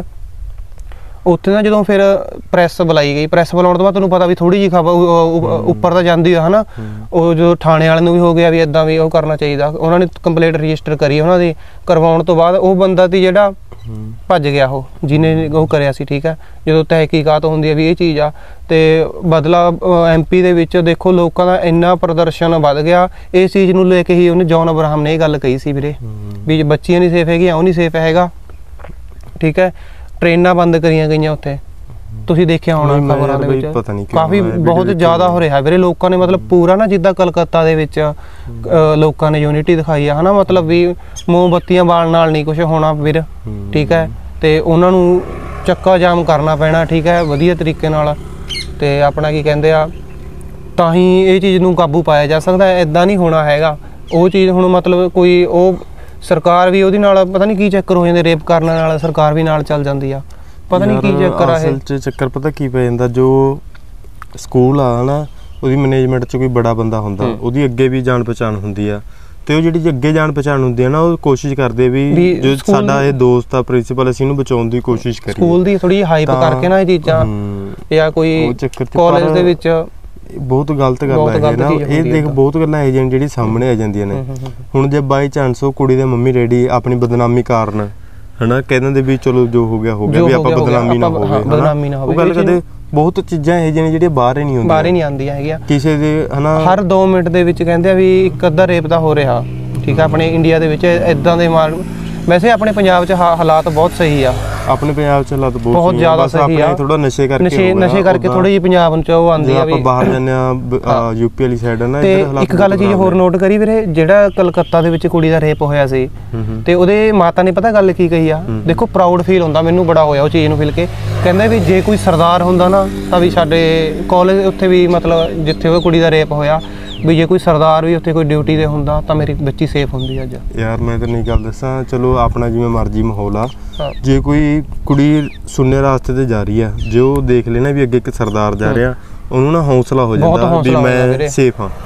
ਉੱਥੇ ਨਾ ਜਦੋਂ ਫਿਰ ਪ੍ਰੈਸ ਬੁਲਾਈ ਗਈ, ਪ੍ਰੈਸ ਬੁਲਾਉਣ ਤੋਂ ਬਾਅਦ ਤੁਹਾਨੂੰ ਪਤਾ ਵੀ ਥੋੜ੍ਹੀ ਜਿਹੀ ਖਬਰ ਉੱਪਰ ਤਾਂ ਜਾਂਦੀ ਆ ਹੈ ਨਾ, ਉਹ ਜੋ ਥਾਣੇ ਵਾਲੇ ਨੂੰ ਵੀ ਹੋ ਗਿਆ ਵੀ ਇੱਦਾਂ ਵੀ ਉਹ ਕਰਨਾ ਚਾਹੀਦਾ। ਉਹਨਾਂ ਨੇ ਕੰਪਲੇਂਟ ਰਜਿਸਟਰ ਕਰੀ, ਉਹਨਾਂ ਦੀ ਕਰਵਾਉਣ ਤੋਂ ਬਾਅਦ ਉਹ ਬੰਦਾ ਤੀ ਜਿਹੜਾ ਭੱਜ ਗਿਆ, ਉਹ ਜਿਹਨੇ ਉਹ ਕਰਿਆ ਸੀ, ਠੀਕ ਹੈ। ਜਦੋਂ ਤਹਿਕੀਕਾਤ ਹੁੰਦੀ ਹੈ ਵੀ ਇਹ ਚੀਜ਼ ਆ, ਤੇ ਬਦਲਾ ਐਮਪੀ ਦੇ ਵਿੱਚ ਦੇਖੋ ਲੋਕਾਂ ਦਾ ਇੰਨਾ ਪ੍ਰਦਰਸ਼ਨ ਵੱਧ ਗਿਆ ਇਸ ਚੀਜ਼ ਨੂੰ ਲੈ ਕੇ ਹੀ। ਉਹਨੇ ਜੌਨ ਅਬਰਾਹਮ ਨੇ ਇਹ ਗੱਲ ਕਹੀ ਸੀ ਵੀਰੇ ਵੀ ਬੱਚੀਆਂ ਨਹੀਂ ਸੇਫ ਹੈਗੀਆਂ, ਉਹ ਨਹੀਂ ਸੇਫ ਹੈਗਾ, ਠੀਕ ਹੈ। ਟ੍ਰੇਨਾਂ ਬੰਦ ਕਰੀਆਂ ਗਈਆਂ ਉੱਥੇ, ਤੁਸੀਂ ਦੇਖਿਆ ਹੋਣਾ ਖਬਰਾਂ ਦੇ ਵਿੱਚ, ਕਾਫੀ ਬਹੁਤ ਜ਼ਿਆਦਾ ਹੋ ਰਿਹਾ ਵੀਰੇ। ਲੋਕਾਂ ਨੇ ਮਤਲਬ ਪੂਰਾ ਨਾ, ਜਿੱਦਾਂ ਕਲਕੱਤਾ ਦੇ ਵਿੱਚ ਲੋਕਾਂ ਨੇ ਯੂਨਿਟੀ ਦਿਖਾਈ ਆ, ਹੈ ਨਾ, ਮਤਲਬ ਵੀ ਮੋਮਬੱਤੀਆਂ ਬਾਲਣ ਨਾਲ ਨਹੀਂ ਕੁਛ ਹੋਣਾ ਵੀਰ, ਠੀਕ ਹੈ। ਤੇ ਉਹਨਾਂ ਨੂੰ ਚੱਕਾ ਜਾਮ ਕਰਨਾ ਪੈਣਾ, ਠੀਕ ਹੈ, ਵਧੀਆ ਤਰੀਕੇ ਨਾਲ, ਤੇ ਆਪਣਾ ਕੀ ਕਹਿੰਦੇ ਆ, ਤਾਂ ਹੀ ਇਹ ਚੀਜ਼ ਨੂੰ ਕਾਬੂ ਪਾਇਆ ਜਾ ਸਕਦਾ। ਇੱਦਾਂ ਨਹੀਂ ਹੋਣਾ ਹੈਗਾ ਉਹ ਚੀਜ਼। ਹੁਣ ਮਤਲਬ ਕੋਈ ਉਹ ਸਰਕਾਰ ਵੀ ਉਹਦੇ ਨਾਲ ਪਤਾ ਨਹੀਂ ਕੀ ਚੱਕਰ ਹੋ ਜਾਂਦੇ, ਰੇਪ ਕਰਨ ਨਾਲ ਸਰਕਾਰ ਵੀ ਨਾਲ ਚੱਲ ਜਾਂਦੀ ਆ, ਪਤਾ ਨਹੀਂ ਕੀ ਚੱਕਰ ਆ। ਅਸਲ 'ਚ ਚੱਕਰ ਪਤਾ ਕੀ ਪੈ ਜਾਂਦਾ, ਜੋ ਸਕੂਲ ਆ ਨਾ, ਉਹਦੀ ਮੈਨੇਜਮੈਂਟ 'ਚ ਕੋਈ ਬੜਾ ਬੰਦਾ ਹੁੰਦਾ, ਉਹਦੀ ਅੱਗੇ ਵੀ ਜਾਣ ਪਛਾਣ ਹੁੰਦੀ ਆ, ਤੇ ਉਹ ਜਿਹੜੀ ਅੱਗੇ ਜਾਣ ਪਛਾਣ ਹੁੰਦੀ ਆ ਨਾ, ਉਹ ਕੋਸ਼ਿਸ਼ ਕਰਦੇ ਵੀ ਜੋ ਸਾਡਾ ਇਹ ਦੋਸਤ ਆ ਪ੍ਰਿੰਸੀਪਲ, ਅਸੀਂ ਇਹਨੂੰ ਬਚਾਉਣ ਦੀ ਕੋਸ਼ਿਸ਼ ਕਰੀਏ। ਸਕੂਲ ਦੀ ਥੋੜੀ ਹਾਈਪ ਕਰਕੇ ਨਾ ਇਹ ਚੀਜ਼ਾਂ, ਜਾਂ ਕੋਈ ਕਾਲਜ ਦੇ ਵਿੱਚ ਬਹੁਤ ਗਲਤ ਗੱਲ ਹੈ ਨਾ ਇਹ। ਦੇਖ ਬਹੁਤ ਗੱਲਾਂ ਇਹ ਜਿਹੀਆਂ ਜਿਹੜੀ ਸਾਹਮਣੇ ਆ ਜਾਂਦੀਆਂ ਨੇ। ਹੁਣ ਜੇ ਬਾਈ ਚਾਂਸ ਉਹ ਕੁੜੀ ਦੇ ਮੰਮੀ ਡੈਡੀ ਆਪਣੀ ਬਦਨਾਮੀ ਕਾਰਨ ਹਨਾ ਕਹਿ ਦਿੰਦੇ ਵੀ ਚਲੋ ਜੋ ਹੋ ਗਿਆ ਹੋ ਗਿਆ, ਵੀ ਆਪਾਂ ਬਦਨਾਮੀ ਨਾ ਹੋਵੇ, ਬਦਨਾਮੀ ਨਾ ਹੋਵੇ, ਉਹ ਗੱਲ ਕਦੇ ਬਹੁਤ ਚੀਜ਼ਾਂ ਇਹ ਜਿਹੀਆਂ ਜਿਹੜੀਆਂ ਬਾਹਰ ਹੀ ਨਹੀਂ ਹੁੰਦੀਆਂ, ਬਾਹਰ ਹੀ ਨਹੀਂ ਆਉਂਦੀਆਂ ਹੈਗੀਆਂ ਕਿਸੇ ਦੇ ਹਨਾ। ਹਰ ਦੋ ਮਿੰਟ ਦੇ ਵਿੱਚ ਕਹਿੰਦੇ ਆ ਵੀ ਇੱਕ ਅੱਧਾ ਰੇਪ ਤਾਂ ਹੋ ਰਿਹਾ, ਠੀਕ ਹੈ, ਆਪਣੇ ਇੰਡੀਆ ਦੇ ਵਿੱਚ ਇਦਾਂ ਦੇ ਮਾਰ। ਵੈਸੇ ਆਪਣੇ ਪੰਜਾਬ 'ਚ ਹਾਲਾਤ ਬਹੁਤ ਸਹੀ ਆ, ਆਪਣੇ ਪੰਜਾਬ 'ਚ ਹਾਲਾਤ ਬਹੁਤ ਜ਼ਿਆਦਾ ਸਹੀ ਆ। ਥੋੜਾ ਨਸ਼ੇ ਕਰਕੇ ਨਸ਼ੇ ਨਸ਼ੇ ਕਰਕੇ ਥੋੜੀ ਜਿਹੀ ਪੰਜਾਬ 'ਚ ਉਹ ਆਉਂਦੀ ਆ ਵੀ ਆਪਾਂ ਬਾਹਰ ਜਾਂਦੇ ਆ, ਯੂਪੀ ਵਾਲੀ ਸਾਈਡ ਹੈ ਨਾ। ਤੇ ਇੱਕ ਗੱਲ ਚੀਜ਼ ਹੋਰ ਨੋਟ ਕਰੀ ਵੀਰੇ, ਜਿਹੜਾ ਕਲਕੱਤਾ ਦੇ ਵਿੱਚ ਕੁੜੀ ਦਾ ਰੇਪ ਹੋਇਆ ਸੀ, ਤੇ ਉਹਦੇ ਮਾਤਾ ਨੇ ਪਤਾ ਗੱਲ ਕੀ ਕਹੀ ਆ, ਦੇਖੋ ਪ੍ਰਾਊਡ ਫੀਲ ਹੁੰਦਾ, ਮੈਨੂੰ ਬੜਾ ਹੋਇਆ ਉਹ ਚੀਜ਼ ਨੂੰ ਫੀਲ ਕੇ। ਕਹਿੰਦੇ ਵੀ ਜੇ ਕੋਈ ਸਰਦਾਰ ਹੁੰਦਾ ਨਾ, ਤਾਂ ਵੀ ਸਾਡੇ ਕਾਲਜ ਉੱਥੇ ਵੀ ਮਤਲਬ ਜਿੱਥੇ ਉਹ ਕੁੜੀ ਦਾ ਰੇਪ ਹੋਇਆ, ਵੀ ਜੇ ਕੋਈ ਸਰਦਾਰ ਵੀ ਉੱਥੇ ਕੋਈ ਡਿਊਟੀ ਤੇ ਹੁੰਦਾ ਤਾਂ ਮੇਰੀ ਬੱਚੀ ਸੇਫ ਹੁੰਦੀ ਅੱਜ। ਯਾਰ ਮੈਂ ਤੈਨੂੰ ਇੱਕ ਗੱਲ ਦੱਸਾਂ, ਚਲੋ ਆਪਣਾ ਜਿਵੇਂ ਮਰਜ਼ੀ ਮਾਹੌਲ ਆ, ਜੇ ਕੋਈ ਕੁੜੀ ਸੁੰਨੇ ਰਾਸਤੇ ਤੇ ਜਾ ਰਹੀ ਆ, ਜੇ ਉਹ ਦੇਖ ਲੈਣਾ ਵੀ ਅੱਗੇ ਇੱਕ ਸਰਦਾਰ ਜਾ ਰਿਹਾ, ਉਹਨੂੰ ਨਾ ਹੌਸਲਾ ਹੋ ਜਾਂਦਾ ਵੀ ਮੈਂ ਸੇਫ ਹਾਂ।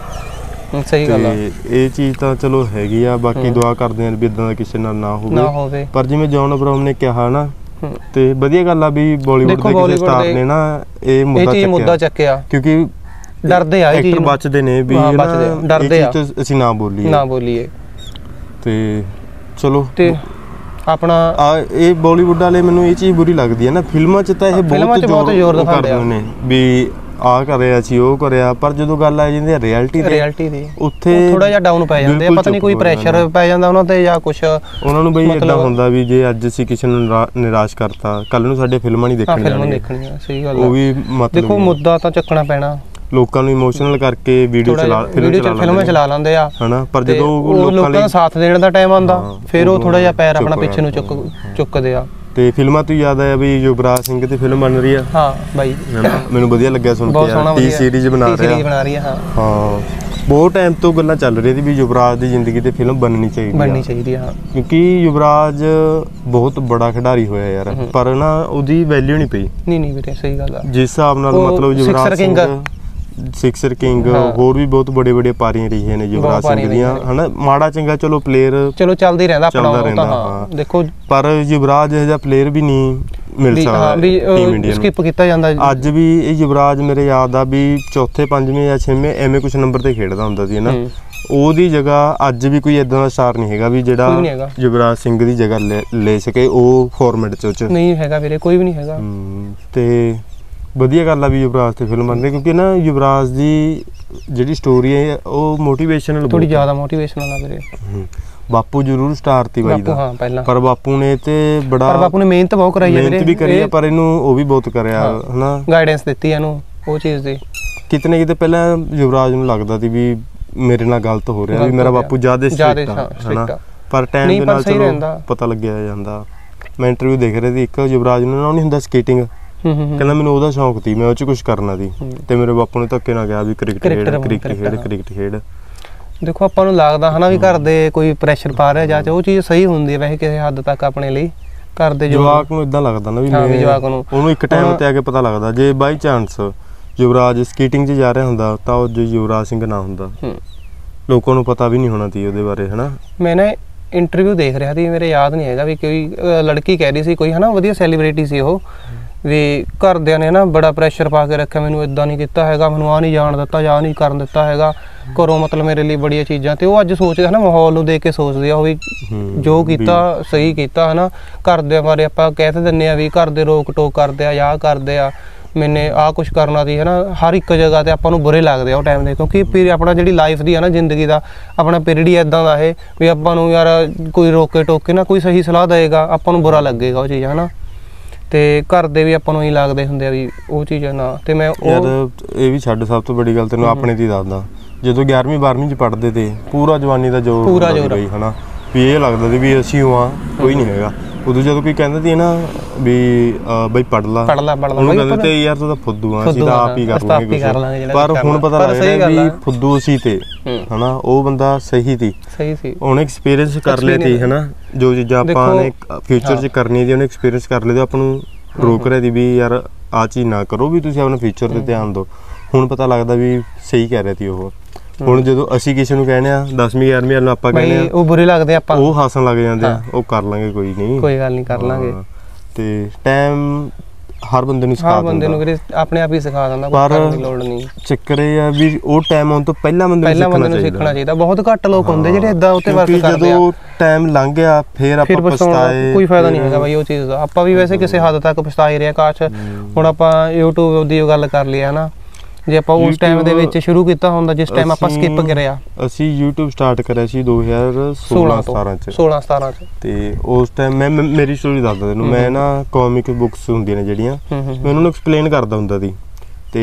ਸਹੀ ਗੱਲ ਆ, ਇਹ ਚੀਜ਼ ਤਾਂ ਚਲੋ ਹੈਗੀ ਆ। ਬਾਕੀ ਦੁਆ ਕਰਦੇ ਆ ਵੀ ਇਦਾਂ ਦਾ ਕਿਸੇ ਨਾਲ ਨਾ ਹੋਵੇ। ਪਰ ਜਿਵੇਂ ਜੌਨ ਅਬਰਾਹਮ ਨੇ ਕਿਹਾ ਨਾ, ਤੇ ਵਧੀਆ ਗੱਲ ਆ ਵੀ ਬਾਲੀਵੁੱਡ ਦੇ ਕਿਸੇ ਸਟਾਰ ਨੇ ਨਾ ਇਹ ਮੁੱਦਾ ਚੱਕਿਆ, ਕਿਉਂਕਿ ਡਰਦੇ ਆ ਇਹ ਚੀਜ਼, ਬਚਦੇ ਨੇ ਵੀ ਡਰਦੇ ਆ ਅਸੀਂ ਨਾ ਬੋਲੀਏ ਨਾ ਬੋਲੀਏ ਤੇ ਚਲੋ। ਤੇ ਆਪਣਾ ਇਹ ਬਾਲੀਵੁੱਡ ਵਾਲੇ ਮੈਨੂੰ ਇਹ ਚੀਜ਼ ਬੁਰੀ ਲੱਗਦੀ ਹੈ ਨਾ, ਫਿਲਮਾਂ 'ਚ ਤਾਂ ਇਹ ਬਹੁਤ ਜ਼ੋਰ ਦਿਖਾਉਂਦੇ ਨੇ ਵੀ ਆਹ ਕਰਿਆ ਸੀ ਉਹ ਕਰਿਆ, ਪਰ ਜਦੋਂ ਗੱਲ ਆ ਜਾਂਦੀ ਹੈ ਰਿਐਲਿਟੀ ਦੀ ਰਿਐਲਿਟੀ ਦੀ ਉੱਥੇ ਥੋੜਾ ਜਿਹਾ ਡਾਊਨ ਪੈ ਜਾਂਦੇ ਆ। ਪਤਾ ਨਹੀਂ ਕੋਈ ਪ੍ਰੈਸ਼ਰ ਪੈ ਜਾਂਦਾ ਉਹਨਾਂ ਤੇ ਜਾਂ ਕੁਛ ਉਹਨਾਂ ਨੂੰ। ਬਈ ਏਦਾਂ ਹੁੰਦਾ ਵੀ ਜੇ ਅੱਜ ਅਸੀਂ ਕਿਸੇ ਨੂੰ ਨਿਰਾਸ਼ ਕਰਤਾ, ਕੱਲ ਨੂੰ ਸਾਡੇ ਫਿਲਮਾਂ ਨਹੀਂ ਦੇਖਣੀਆਂ। ਸਹੀ ਗੱਲ, ਉਹ ਵੀ ਮਤਲਬ ਦੇਖੋ ਮੁੱਦਾ ਤਾਂ ਚੱਕਣਾ ਪੈਣਾ। ਲੋਕਾਂ ਨੂੰ ਇਮੋਸ਼ਨਲ ਕਰਕੇ ਵੀਡੀਓ ਚਲਾ ਫਿਲਮਾਂ ਚਲਾ ਲੈਂਦੇ ਆ ਹਨਾ, ਪਰ ਜਦੋਂ ਲੋਕਾਂ ਦਾ ਸਾਥ ਦੇਣ ਦਾ ਟਾਈਮ ਆਉਂਦਾ ਫਿਰ ਉਹ ਥੋੜਾ ਜਿਹਾ ਪੈਰ ਆਪਣਾ ਪਿੱਛੇ ਨੂੰ ਚੁੱਕ ਚੁੱਕਦੇ ਆ। ਤੇ ਫਿਲਮਾਂ ਤੋਂ ਯਾਦ ਆਇਆ ਵੀ ਯੁਵਰਾਜ ਸਿੰਘ ਦੀ ਫਿਲਮ ਬਣ ਰਹੀ ਆ। ਹਾਂ ਬਾਈ ਮੈਨੂੰ ਵਧੀਆ ਲੱਗਿਆ ਸੁਣ ਕੇ, ਟੀ ਸੀਰੀਜ਼ ਬਣਾ ਰਿਹਾ ਬਣਾ ਰਹੀ ਆ। ਹਾਂ ਬਹੁਤ ਟਾਈਮ ਤੋਂ ਗੱਲਾਂ ਚੱਲ ਰਹੀਆਂ ਸੀ ਵੀ ਯੁਵਰਾਜ ਦੀ ਜ਼ਿੰਦਗੀ ਤੇ ਫਿਲਮ ਬਣਨੀ ਚਾਹੀਦੀ ਬਣਨੀ ਚਾਹੀਦੀ ਹਾਂ, ਕਿਉਂਕਿ ਯੁਵਰਾਜ ਬਹੁਤ ਬੜਾ ਖਿਡਾਰੀ ਹੋਇਆ ਯਾਰ, ਪਰ ਨਾ ਉਹਦੀ ਵੈਲਿਊ ਨਹੀਂ ਪਈ। ਨਹੀਂ ਨਹੀਂ ਵੀਰੇ ਸਹੀ ਗੱਲ ਆ। ਜਿਸ ਹਿਸਾਬ ਨਾਲ ਮਤਲਬ ਯੁਵਰਾਜ ਸਿੰਘ ਸਿਕਸਰ ਕਿੰਗ ਹੋਰ ਵੀ ਬਹੁਤ ਬੜੇ ਬੜੇ ਪਾਰੀਆਂ ਰਹੀਆਂ ਨੇ ਯੁਵਰਾਜ ਸਿੰਘ ਦੀਆਂ, ਹਨਾ। ਮਾੜਾ ਚੰਗਾ ਚਲੋ ਪਲੇਅਰ ਚਲੋ ਚੱਲਦਾ ਹੀ ਰਹਿੰਦਾ ਆਪਣਾ ਹਾਂ ਦੇਖੋ, ਪਰ ਯੁਵਰਾਜ ਇਹੋ ਜਿਹਾ ਪਲੇਅਰ ਵੀ ਨਹੀਂ ਮਿਲ ਸਕਦਾ ਟੀਮ ਇੰਡੀਆ ਨੂੰ, ਸਕਿਪ ਕੀਤਾ ਜਾਂਦਾ। ਅੱਜ ਵੀ ਇਹ ਯੁਵਰਾਜ ਮੇਰੇ ਯਾਦ ਆ ਵੀ ਚੌਥੇ ਪੰਜਵੇਂ ਜਾਂ ਛੇਵੇਂ ਐਵੇਂ ਕੁਝ ਨੰਬਰ ਤੇ ਖੇਡਦਾ ਹੁੰਦਾ ਸੀ ਨਾ। ਉਹਦੀ ਜਗ੍ਹਾ ਅੱਜ ਵੀ ਕੋਈ ਇਦਾਂ ਦਾ ਸਟਾਰ ਨਹੀਂ ਹੈਗਾ ਵੀ ਜਿਹੜਾ ਯੁਵਰਾਜ ਸਿੰਘ ਦੀ ਜਗ੍ਹਾ ਲੈ ਸਕੇ ਉਹ ਫਾਰਮੈਟ ਚ ਨਹੀਂ ਹੈਗਾ ਵੀਰੇ, ਕੋਈ ਵੀ ਨਹੀਂ ਹੈਗਾ। ਤੇ ਵਧੀਆ ਗੱਲ ਆ ਵੀ ਯੁਵਰਾਜ ਤੇ ਫਿਲਮ ਬਣ ਰਹੀ, ਕਿਉਂਕਿ ਨਾ ਯੁਵਰਾਜ ਦੀ ਜਿਹੜੀ ਸਟੋਰੀ ਹੈ ਉਹ ਮੋਟੀਵੇਸ਼ਨਲ ਥੋੜੀ ਜ਼ਿਆਦਾ ਮੋਟੀਵੇਸ਼ਨਲ ਆ ਵੀਰੇ। ਬਾਪੂ ਜ਼ਰੂਰ ਸਟਾਰ ਤੀ ਬਾਈ ਦਾ, ਹਾਂ ਪਹਿਲਾਂ, ਪਰ ਬਾਪੂ ਨੇ ਤੇ ਬੜਾ ਪਰ ਬਾਪੂ ਨੇ ਮਿਹਨਤ ਬਹੁਤ ਕਰਾਈ ਹੈ ਵੀਰੇ, ਮਿਹਨਤ ਵੀ ਕਰੀ ਹੈ, ਪਰ ਇਹਨੂੰ ਉਹ ਵੀ ਬਹੁਤ ਕਰਿਆ ਹਨਾ, ਗਾਈਡੈਂਸ ਦਿੱਤੀ ਇਹਨੂੰ ਉਹ ਚੀਜ਼ ਦੀ। ਕਿਤੇ ਨਾ ਕਿਤੇ ਪਹਿਲਾਂ ਯੁਵਰਾਜ ਨੂੰ ਲੱਗਦਾ ਸੀ ਵੀ ਮੇਰੇ ਨਾਲ ਗਲਤ ਹੋ ਰਿਹਾ, ਵੀ ਮੇਰਾ ਬਾਪੂ ਜ਼ਿਆਦਾ ਸਟ੍ਰਿਕਟ ਆ ਹਨਾ, ਪਰ ਟਾਈਮ ਦੇ ਨਾਲ ਚਲੋ ਪਤਾ ਲੱਗਿਆ ਜਾਂਦਾ। ਮੈਂ ਇੰਟਰਵਿਊ ਦੇਖ ਰਿਹਾ ਸੀ ਇੱਕ, ਯੁਵਰਾਜ ਨੂੰ ਨਾ ਨਹੀਂ ਹੁੰਦਾ ਸਕੇਟਿੰਗ, ਕਹਿੰਦਾ ਮੈਨੂੰ ਉਹਦਾ ਸ਼ੌਂਕ ਸੀ, ਮੈਂ ਉਹ ਚ ਕੁਝ ਕਰਨਾ ਸੀ, ਤੇ ਮੇਰੇ ਬਾਪੂ ਨੇ ਧੱਕੇ ਨਾਲ ਕਿਹਾ ਵੀ ਕ੍ਰਿਕਟ ਖੇਡ ਕ੍ਰਿਕਟ ਖੇਡ ਕ੍ਰਿਕਟ ਖੇਡ। ਦੇਖੋ ਆਪਾਂ ਨੂੰ ਲੱਗਦਾ ਹਨਾ ਵੀ ਘਰ ਦੇ ਕੋਈ ਪ੍ਰੈਸ਼ਰ ਪਾ ਰਿਹਾ ਜਾਂ ਉਹ ਚੀਜ਼ ਸਹੀ ਹੁੰਦੀ ਹੈ ਵੈਸੇ ਕਿਸੇ ਹੱਦ ਤੱਕ ਆਪਣੇ ਲਈ, ਘਰ ਦੇ ਜਵਾਕ ਨੂੰ ਇਦਾਂ ਲੱਗਦਾ ਨਾ ਵੀ ਜਵਾਕ ਨੂੰ ਉਹਨੂੰ ਇੱਕ ਟਾਈਮ ਤੇ ਆ ਕੇ ਪਤਾ ਲੱਗਦਾ, ਜੇ ਬਾਈ ਚਾਂਸ ਯੁਵਰਾਜ ਸਕੇਟਿੰਗ 'ਚ ਜਾ ਰਿਹਾ ਹੁੰਦਾ ਤਾਂ ਉਹ ਜੇ ਯੁਵਰਾਜ ਸਿੰਘ ਨਾ ਹੁੰਦਾ ਲੋਕਾਂ ਨੂੰ ਪਤਾ ਵੀ ਨਹੀਂ ਹੋਣਾ ਸੀ ਉਹਦੇ ਬਾਰੇ ਹਨਾ। ਮੈਂ ਨਾ ਇੰਟਰਵਿਊ ਦੇਖ ਰਿਹਾ ਸੀ, ਮੇਰੇ ਯਾਦ ਨਹੀਂ ਹੈਗਾ ਵੀ ਕੋਈ ਲੜਕੀ ਕਹਿ ਰਹੀ ਸੀ ਕੋਈ ਹਨਾ ਵਧੀਆ ਸੈਲੀਬ੍ਰਿਟੀ ਸੀ ਉਹ, ਵੀ ਘਰਦਿਆਂ ਨੇ ਨਾ ਬੜਾ ਪ੍ਰੈਸ਼ਰ ਪਾ ਕੇ ਰੱਖਿਆ, ਮੈਨੂੰ ਇਦਾਂ ਨਹੀਂ ਕੀਤਾ ਹੈਗਾ, ਮੈਨੂੰ ਆਹ ਨਹੀਂ ਜਾਣ ਦਿੱਤਾ ਜਾਂ ਨਹੀਂ ਕਰਨ ਦਿੱਤਾ ਹੈਗਾ ਘਰੋਂ, ਮਤਲਬ ਮੇਰੇ ਲਈ ਬੜੀਆਂ ਚੀਜ਼ਾਂ। ਤੇ ਉਹ ਅੱਜ ਸੋਚਦੇ ਹਨਾ ਮਾਹੌਲ ਨੂੰ ਦੇਖ ਕੇ ਸੋਚਦੇ ਆ ਉਹ ਵੀ ਜੋ ਕੀਤਾ ਸਹੀ ਕੀਤਾ ਹਨਾ। ਘਰਦਿਆਂ ਬਾਰੇ ਆਪਾਂ ਕਹਿ ਤਾਂ ਦਿੰਦੇ ਆ ਵੀ ਘਰ ਦੇ ਰੋਕ ਟੋਕ ਕਰਦੇ ਆ ਜਾਂ ਕਰਦੇ ਆ, ਮੈਨੇ ਆਹ ਕੁਛ ਕਰਨਾ ਸੀ ਹਨਾ, ਹਰ ਇੱਕ ਜਗ੍ਹਾ ਤੇ ਆਪਾਂ ਨੂੰ ਬੁਰੇ ਲੱਗਦੇ ਆ ਉਹ ਟਾਈਮ ਦੇ, ਕਿਉਂਕਿ ਫਿਰ ਆਪਣਾ ਜਿਹੜੀ ਲਾਈਫ ਦੀ ਹੈ ਨਾ ਜ਼ਿੰਦਗੀ ਦਾ ਆਪਣਾ ਪੀਰੀਅਡ ਹੀ ਇੱਦਾਂ ਦਾ ਇਹ ਵੀ ਆਪਾਂ ਨੂੰ ਯਾਰ ਕੋਈ ਰੋਕੇ ਟੋਕੇ ਨਾ ਕੋਈ ਸਹੀ ਸਲਾਹ ਦੇਗਾ ਆਪਾਂ ਨੂੰ ਬੁਰਾ ਲੱਗੇਗਾ ਉਹ ਚੀਜ਼ ਹਨਾ। ਤੇ ਘਰ ਦੇ ਵੀ ਆਪਾਂ ਨੂੰ ਹੀ ਲੱਗਦੇ ਹੁੰਦੇ ਆ ਵੀ ਉਹ ਚੀਜ਼ ਨਾ। ਤੇ ਮੈਂ ਯਾਰ ਇਹ ਵੀ ਛੱਡ, ਸਭ ਤੋਂ ਵੱਡੀ ਗੱਲ ਤੈਨੂੰ ਆਪਣੇ ਦੀ ਦੱਸਦਾ, ਜਦੋਂ ਗਿਆਰਵੀਂ ਬਾਰਵੀਂ ਚ ਪੜ੍ਹਦੇ ਤੇ ਪੂਰਾ ਜਵਾਨੀ ਦਾ ਜ਼ੋਰ ਪੂਰਾ ਜ਼ੋਰ ਬਈ ਹਨਾ, ਵੀ ਇਹ ਲੱਗਦਾ ਸੀ ਵੀ ਅਸੀਂ ਉਹ ਆ ਕੋਈ ਨਹੀਂ ਹੈਗਾ। ਉਦੋਂ ਜਦੋਂ ਕੋਈ ਕਹਿੰਦਾ ਸੀ ਨਾ ਵੀ ਬਈ ਪੜ੍ਹ ਲਾ ਪੜ੍ਹ ਲਾ ਪੜ੍ਹ ਲਾ ਉਹਨੂੰ ਕਹਿੰਦੇ ਤੇ ਯਾਰ ਤੂੰ ਤਾਂ ਫੁੱਦੂ ਆ, ਅਸੀਂ ਤਾਂ ਆਪ ਹੀ ਕਰ ਲਾਂਗੇ, ਪਰ ਹੁਣ ਪਤਾ ਲੱਗ ਰਿਹਾ ਵੀ ਫੁੱਦੂ ਸੀ ਤੇ ਹਨਾ ਉਹ ਬੰਦਾ ਸਹੀ ਸੀ ਸਹੀ ਸੀ, ਉਹਨੇ ਐਕਸਪੀਰੀਅੰਸ ਕਰ ਲਿਆ ਸੀ ਹਨਾ, ਜੋ ਚੀਜ਼ਾਂ ਆਪਾਂ ਨੇ ਫਿਊਚਰ 'ਚ ਕਰਨੀ ਸੀ ਉਹਨੇ ਐਕਸਪੀਰੀਅੰਸ ਕਰ ਲਿਆ, ਆਪਾਂ ਨੂੰ ਰੋਕ ਰਿਹਾ ਸੀ ਵੀ ਯਾਰ ਆਹ ਚੀਜ਼ ਨਾ ਕਰੋ, ਵੀ ਤੁਸੀਂ ਆਪਣੇ ਫਿਊਚਰ ਤੇ ਧਿਆਨ ਦਿਓ। ਹੁਣ ਪਤਾ ਲੱਗਦਾ ਵੀ ਸਹੀ ਕਹਿ ਰਿਹਾ ਸੀ ਉਹ। ਹੁਣ ਜਦੋਂ ਅਸੀਂ ਕਿਸੇ ਨੂੰ ਕਹਿੰਦੇ ਆ ਦਸਵੀਂ ਗਿਆਰਵੀਂ ਵਾਲ ਨੂੰ ਆਪਾਂ ਕਹਿੰਦੇ ਆ ਉਹ ਬੁਰੇ ਲੱਗਦੇ ਆਪਾਂ, ਉਹ ਹੱਸਣ ਲੱਗ ਜਾਂਦੇ ਆ, ਉਹ ਕਰ ਲਾਂਗੇ ਕੋਈ ਨਹੀਂ ਕੋਈ ਗੱਲ ਨਹੀਂ ਕਰ ਲਾਂਗੇ। ਤੇ ਟਾਈਮ ਹਰ ਬੰਦੇ ਨੂੰ ਸਿਖਾ ਦਿੰਦਾ, ਬੰਦੇ ਨੂੰ ਵੀਰੇ ਆਪਣੇ ਆਪ ਹੀ ਸਿਖਾ ਦਿੰਦਾ, ਕੋਈ ਕਰਨ ਦੀ ਲੋੜ ਨਹੀਂ। ਚੱਕਰ ਇਹ ਆ ਵੀ ਉਹ ਟਾਈਮ ਆਉਣ ਤੋਂ ਪਹਿਲਾਂ ਬੰਦੇ ਨੂੰ ਸਿੱਖਣਾ ਚਾਹੀਦਾ। ਬਹੁਤ ਘੱਟ ਲੋਕ ਹੁੰਦੇ ਜਿਹੜੇ ਇਦਾਂ ਉੱਤੇ ਵਰਕ ਕਰਦੇ ਆ, ਜਦੋਂ ਟਾਈਮ ਲੰਘ ਗਿਆ ਫਿਰ ਆਪਾਂ ਪਛਤਾਏ, ਕੋਈ ਫਾਇਦਾ ਨਹੀਂ ਹੈਗਾ ਬਾਈ ਉਹ ਚੀਜ਼ ਦਾ। ਆਪਾਂ ਵੀ ਵੈਸੇ ਕਿਸੇ ਹੱਦ ਤੱਕ ਪਛਤਾ ਹੀ ਰਹੇ ਕਾਸ਼ ਹੁਣ ਆਪਾਂ YouTube ਦੀ ਗੱਲ ਕਰ ਲਈ ਹੈ ਨਾ, ਜੇ ਆਪਾਂ ਉਸ ਟਾਈਮ ਦੇ ਵਿੱਚ ਸ਼ੁਰੂ ਕੀਤਾ ਹੁੰਦਾ ਜਿਸ ਟਾਈਮ ਆਪਾਂ ਸਕਿਪ ਕਰਿਆ। ਅਸੀਂ YouTube ਸਟਾਰਟ ਕਰਿਆ ਸੀ ਦੋ ਹਜ਼ਾਰ ਸੋਲਾਂ ਸਤਾਰਾਂ ਚ ਸੋਲਾਂ ਸਤਾਰਾਂ ਚ, ਤੇ ਉਸ ਟਾਈਮ ਮੈਂ ਮੇਰੀ ਸਟੋਰੀ ਦੱਸਦਾ ਤੈਨੂੰ, ਮੈਂ ਨਾ ਕਾਮਿਕ ਬੁੱਕਸ ਹੁੰਦੀਆਂ ਨੇ ਜਿਹੜੀਆਂ ਮੈਂ ਉਹਨਾਂ ਨੂੰ ਐਕਸਪਲੇਨ ਕਰਦਾ ਹੁੰਦਾ ਸੀ, ਤੇ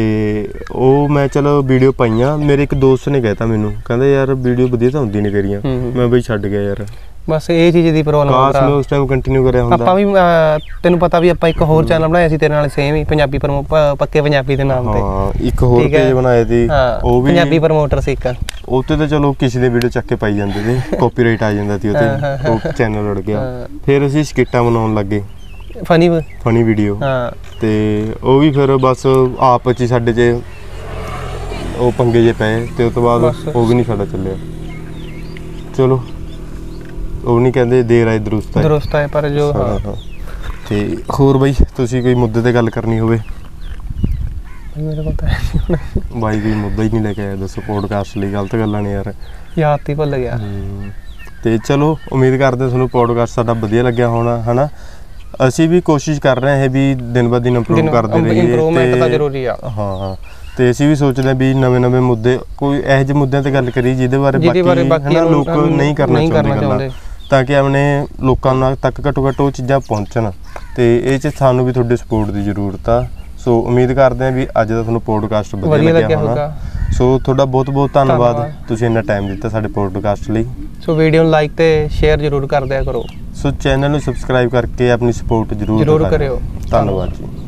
ਉਹ ਮੈਂ ਚਲੋ ਵੀਡੀਓ ਪਾਈਆਂ, ਮੇਰੇ ਇੱਕ ਦੋਸਤ ਨੇ ਕਹਿਤਾ ਮੈਨੂੰ, ਕਹਿੰਦਾ ਯਾਰ ਵੀਡੀਓ ਵਧੀਆ ਤਾਂ ਹੁੰਦੀ ਨਹੀਂ ਤੇਰੀਆਂ, ਮੈਂ ਬਈ ਛੱਡ ਗਿਆ ਯਾਰ। ਬਸ ਇਹ ਚੀਜ਼ ਦੀ ਪ੍ਰੋਬਲਮ ਆ, ਕਾਸ਼ ਮੈਂ ਉਸ ਟਾਈਮ ਕੰਟੀਨਿਊ ਕਰਿਆ ਹੁੰਦਾ। ਆਪਾਂ ਵੀ ਤੈਨੂੰ ਪਤਾ ਵੀ ਆਪਾਂ ਇੱਕ ਹੋਰ ਚੈਨਲ ਬਣਾਇਆ ਸੀ ਤੇਰੇ ਨਾਲ ਸੇਮ ਹੀ, ਪੰਜਾਬੀ ਪੱਕੇ ਪੰਜਾਬੀ ਦੇ ਨਾਮ ਤੇ। ਹਾਂ ਇੱਕ ਹੋਰ ਪੇਜ ਬਣਾਇਆ ਸੀ ਉਹ ਵੀ ਪੰਜਾਬੀ ਪ੍ਰਮੋਟਰ ਸੀ ਇੱਕ, ਉੱਤੇ ਤਾਂ ਚਲੋ ਕਿਸੇ ਦੇ ਵੀਡੀਓ ਚੱਕ ਕੇ ਪਾਈ ਜਾਂਦੇ ਸੀ, ਕਾਪੀਰਾਈਟ ਆ ਜਾਂਦਾ ਸੀ ਉੱਤੇ, ਉਹ ਚੈਨਲ ਉੜ ਗਿਆ। ਫਿਰ ਅਸੀਂ ਸਕਿੱਟਾਂ ਬਣਾਉਣ ਲੱਗੇ, ਫਨੀ ਫਨੀ ਵੀਡੀਓ, ਤੇ ਉਹ ਵੀ ਫਿਰ ਬਸ ਆਪ ਚ ਸਾਡੇ ਚ ਉਹ ਪੰਗੇ ਜੇ ਪਏ, ਤੇ ਉਸ ਤੋਂ ਬਾਅਦ ਉਹ ਵੀ ਨਹੀਂ ਸਾਡਾ ਚੱਲਿਆ। ਚਲੋ ਉਹ ਨਹੀਂ ਕਹਿੰਦੇ ਦੇਰ ਆਏ ਦਰੁਸਤ ਆਏ ਦਰੁਸਤ ਆਏ, ਪਰ ਜੋ ਹਾਂ। ਤੇ ਹੋਰ ਬਾਈ ਤੁਸੀਂ ਕੋਈ ਮੁੱਦੇ ਤੇ ਗੱਲ ਕਰਨੀ ਹੋਵੇ? ਮੇਰੇ ਕੋਲ ਤਾਂ ਬਾਈ ਕੋਈ ਮੁੱਦਾ ਹੀ ਨਹੀਂ ਲੈ ਕੇ ਆਇਆ, ਦੱਸੋ ਪੋਡਕਾਸਟ ਲਈ ਗਲਤ ਗੱਲਾਂ ਨੇ ਯਾਰ, ਯਾਦ ਹੀ ਭੁੱਲ ਗਿਆ। ਤੇ ਚਲੋ ਉਮੀਦ ਕਰਦੇ ਤੁਹਾਨੂੰ ਪੋਡਕਾਸਟ ਸਾਡਾ ਵਧੀਆ ਲੱਗਿਆ ਹੋਣਾ ਹਨਾ। ਅਸੀਂ ਵੀ ਕੋਸ਼ਿਸ਼ ਕਰ ਰਹੇ ਹਾਂ ਵੀ ਦਿਨ ਬ ਦਿਨ ਇੰਪਰੂਵ ਕਰਦੇ ਰਹੀਏ, ਇੰਪਰੂਵਮੈਂਟ ਤਾਂ ਜ਼ਰੂਰੀ ਆ। ਹਾਂ ਤੇ ਅਸੀਂ ਵੀ ਸੋਚਦੇ ਹਾਂ ਵੀ ਨਵੇਂ ਨਵੇਂ ਮੁੱਦੇ ਕੋਈ ਇਹੋ ਜਿਹੇ ਮੁੱਦਿਆਂ ਤੇ ਗੱਲ ਕਰੀ ਜਿਹਦੇ ਬਾਰੇ ਬਾਕੀ ਹਨਾ ਲੋਕ ਨਹੀਂ ਕਰਨਾ ਚਾਹੁੰਦੇ ਗੱਲਾਂ, ਤਾਂ ਕਿ ਆਪਣੇ ਲੋਕਾਂ ਨਾਲ ਤੱਕ ਘੱਟੋ ਘੱਟ ਉਹ ਚੀਜ਼ਾਂ ਪਹੁੰਚਣ, ਤੇ ਇਹ 'ਚ ਸਾਨੂੰ ਵੀ ਤੁਹਾਡੇ ਸਪੋਰਟ ਦੀ ਜ਼ਰੂਰਤ ਆ। ਸੋ ਉਮੀਦ ਕਰਦੇ ਹਾਂ ਵੀ ਅੱਜ ਦਾ ਤੁਹਾਨੂੰ ਪੋਡਕਾਸਟ ਵਧੀਆ ਲੱਗਿਆ ਹੋਣਾ। ਸੋ ਤੁਹਾਡਾ ਬਹੁਤ ਬਹੁਤ ਧੰਨਵਾਦ, ਤੁਸੀਂ ਇੰਨਾ ਟਾਈਮ ਦਿੱਤਾ ਸਾਡੇ ਪੋਡਕਾਸਟ ਲਈ। ਸੋ ਵੀਡੀਓ ਨੂੰ ਲਾਈਕ ਤੇ ਸ਼ੇਅਰ ਜ਼ਰੂਰ ਕਰ ਦਿਆ ਕਰੋ। ਸੋ ਚੈਨਲ ਨੂੰ ਸਬਸਕ੍ਰਾਈਬ ਕਰਕੇ ਆਪਣੀ ਸਪੋਰਟ ਜ਼ਰੂਰ ਜ਼ਰੂਰ ਕਰਿਓ। ਧੰਨਵਾਦ ਜੀ।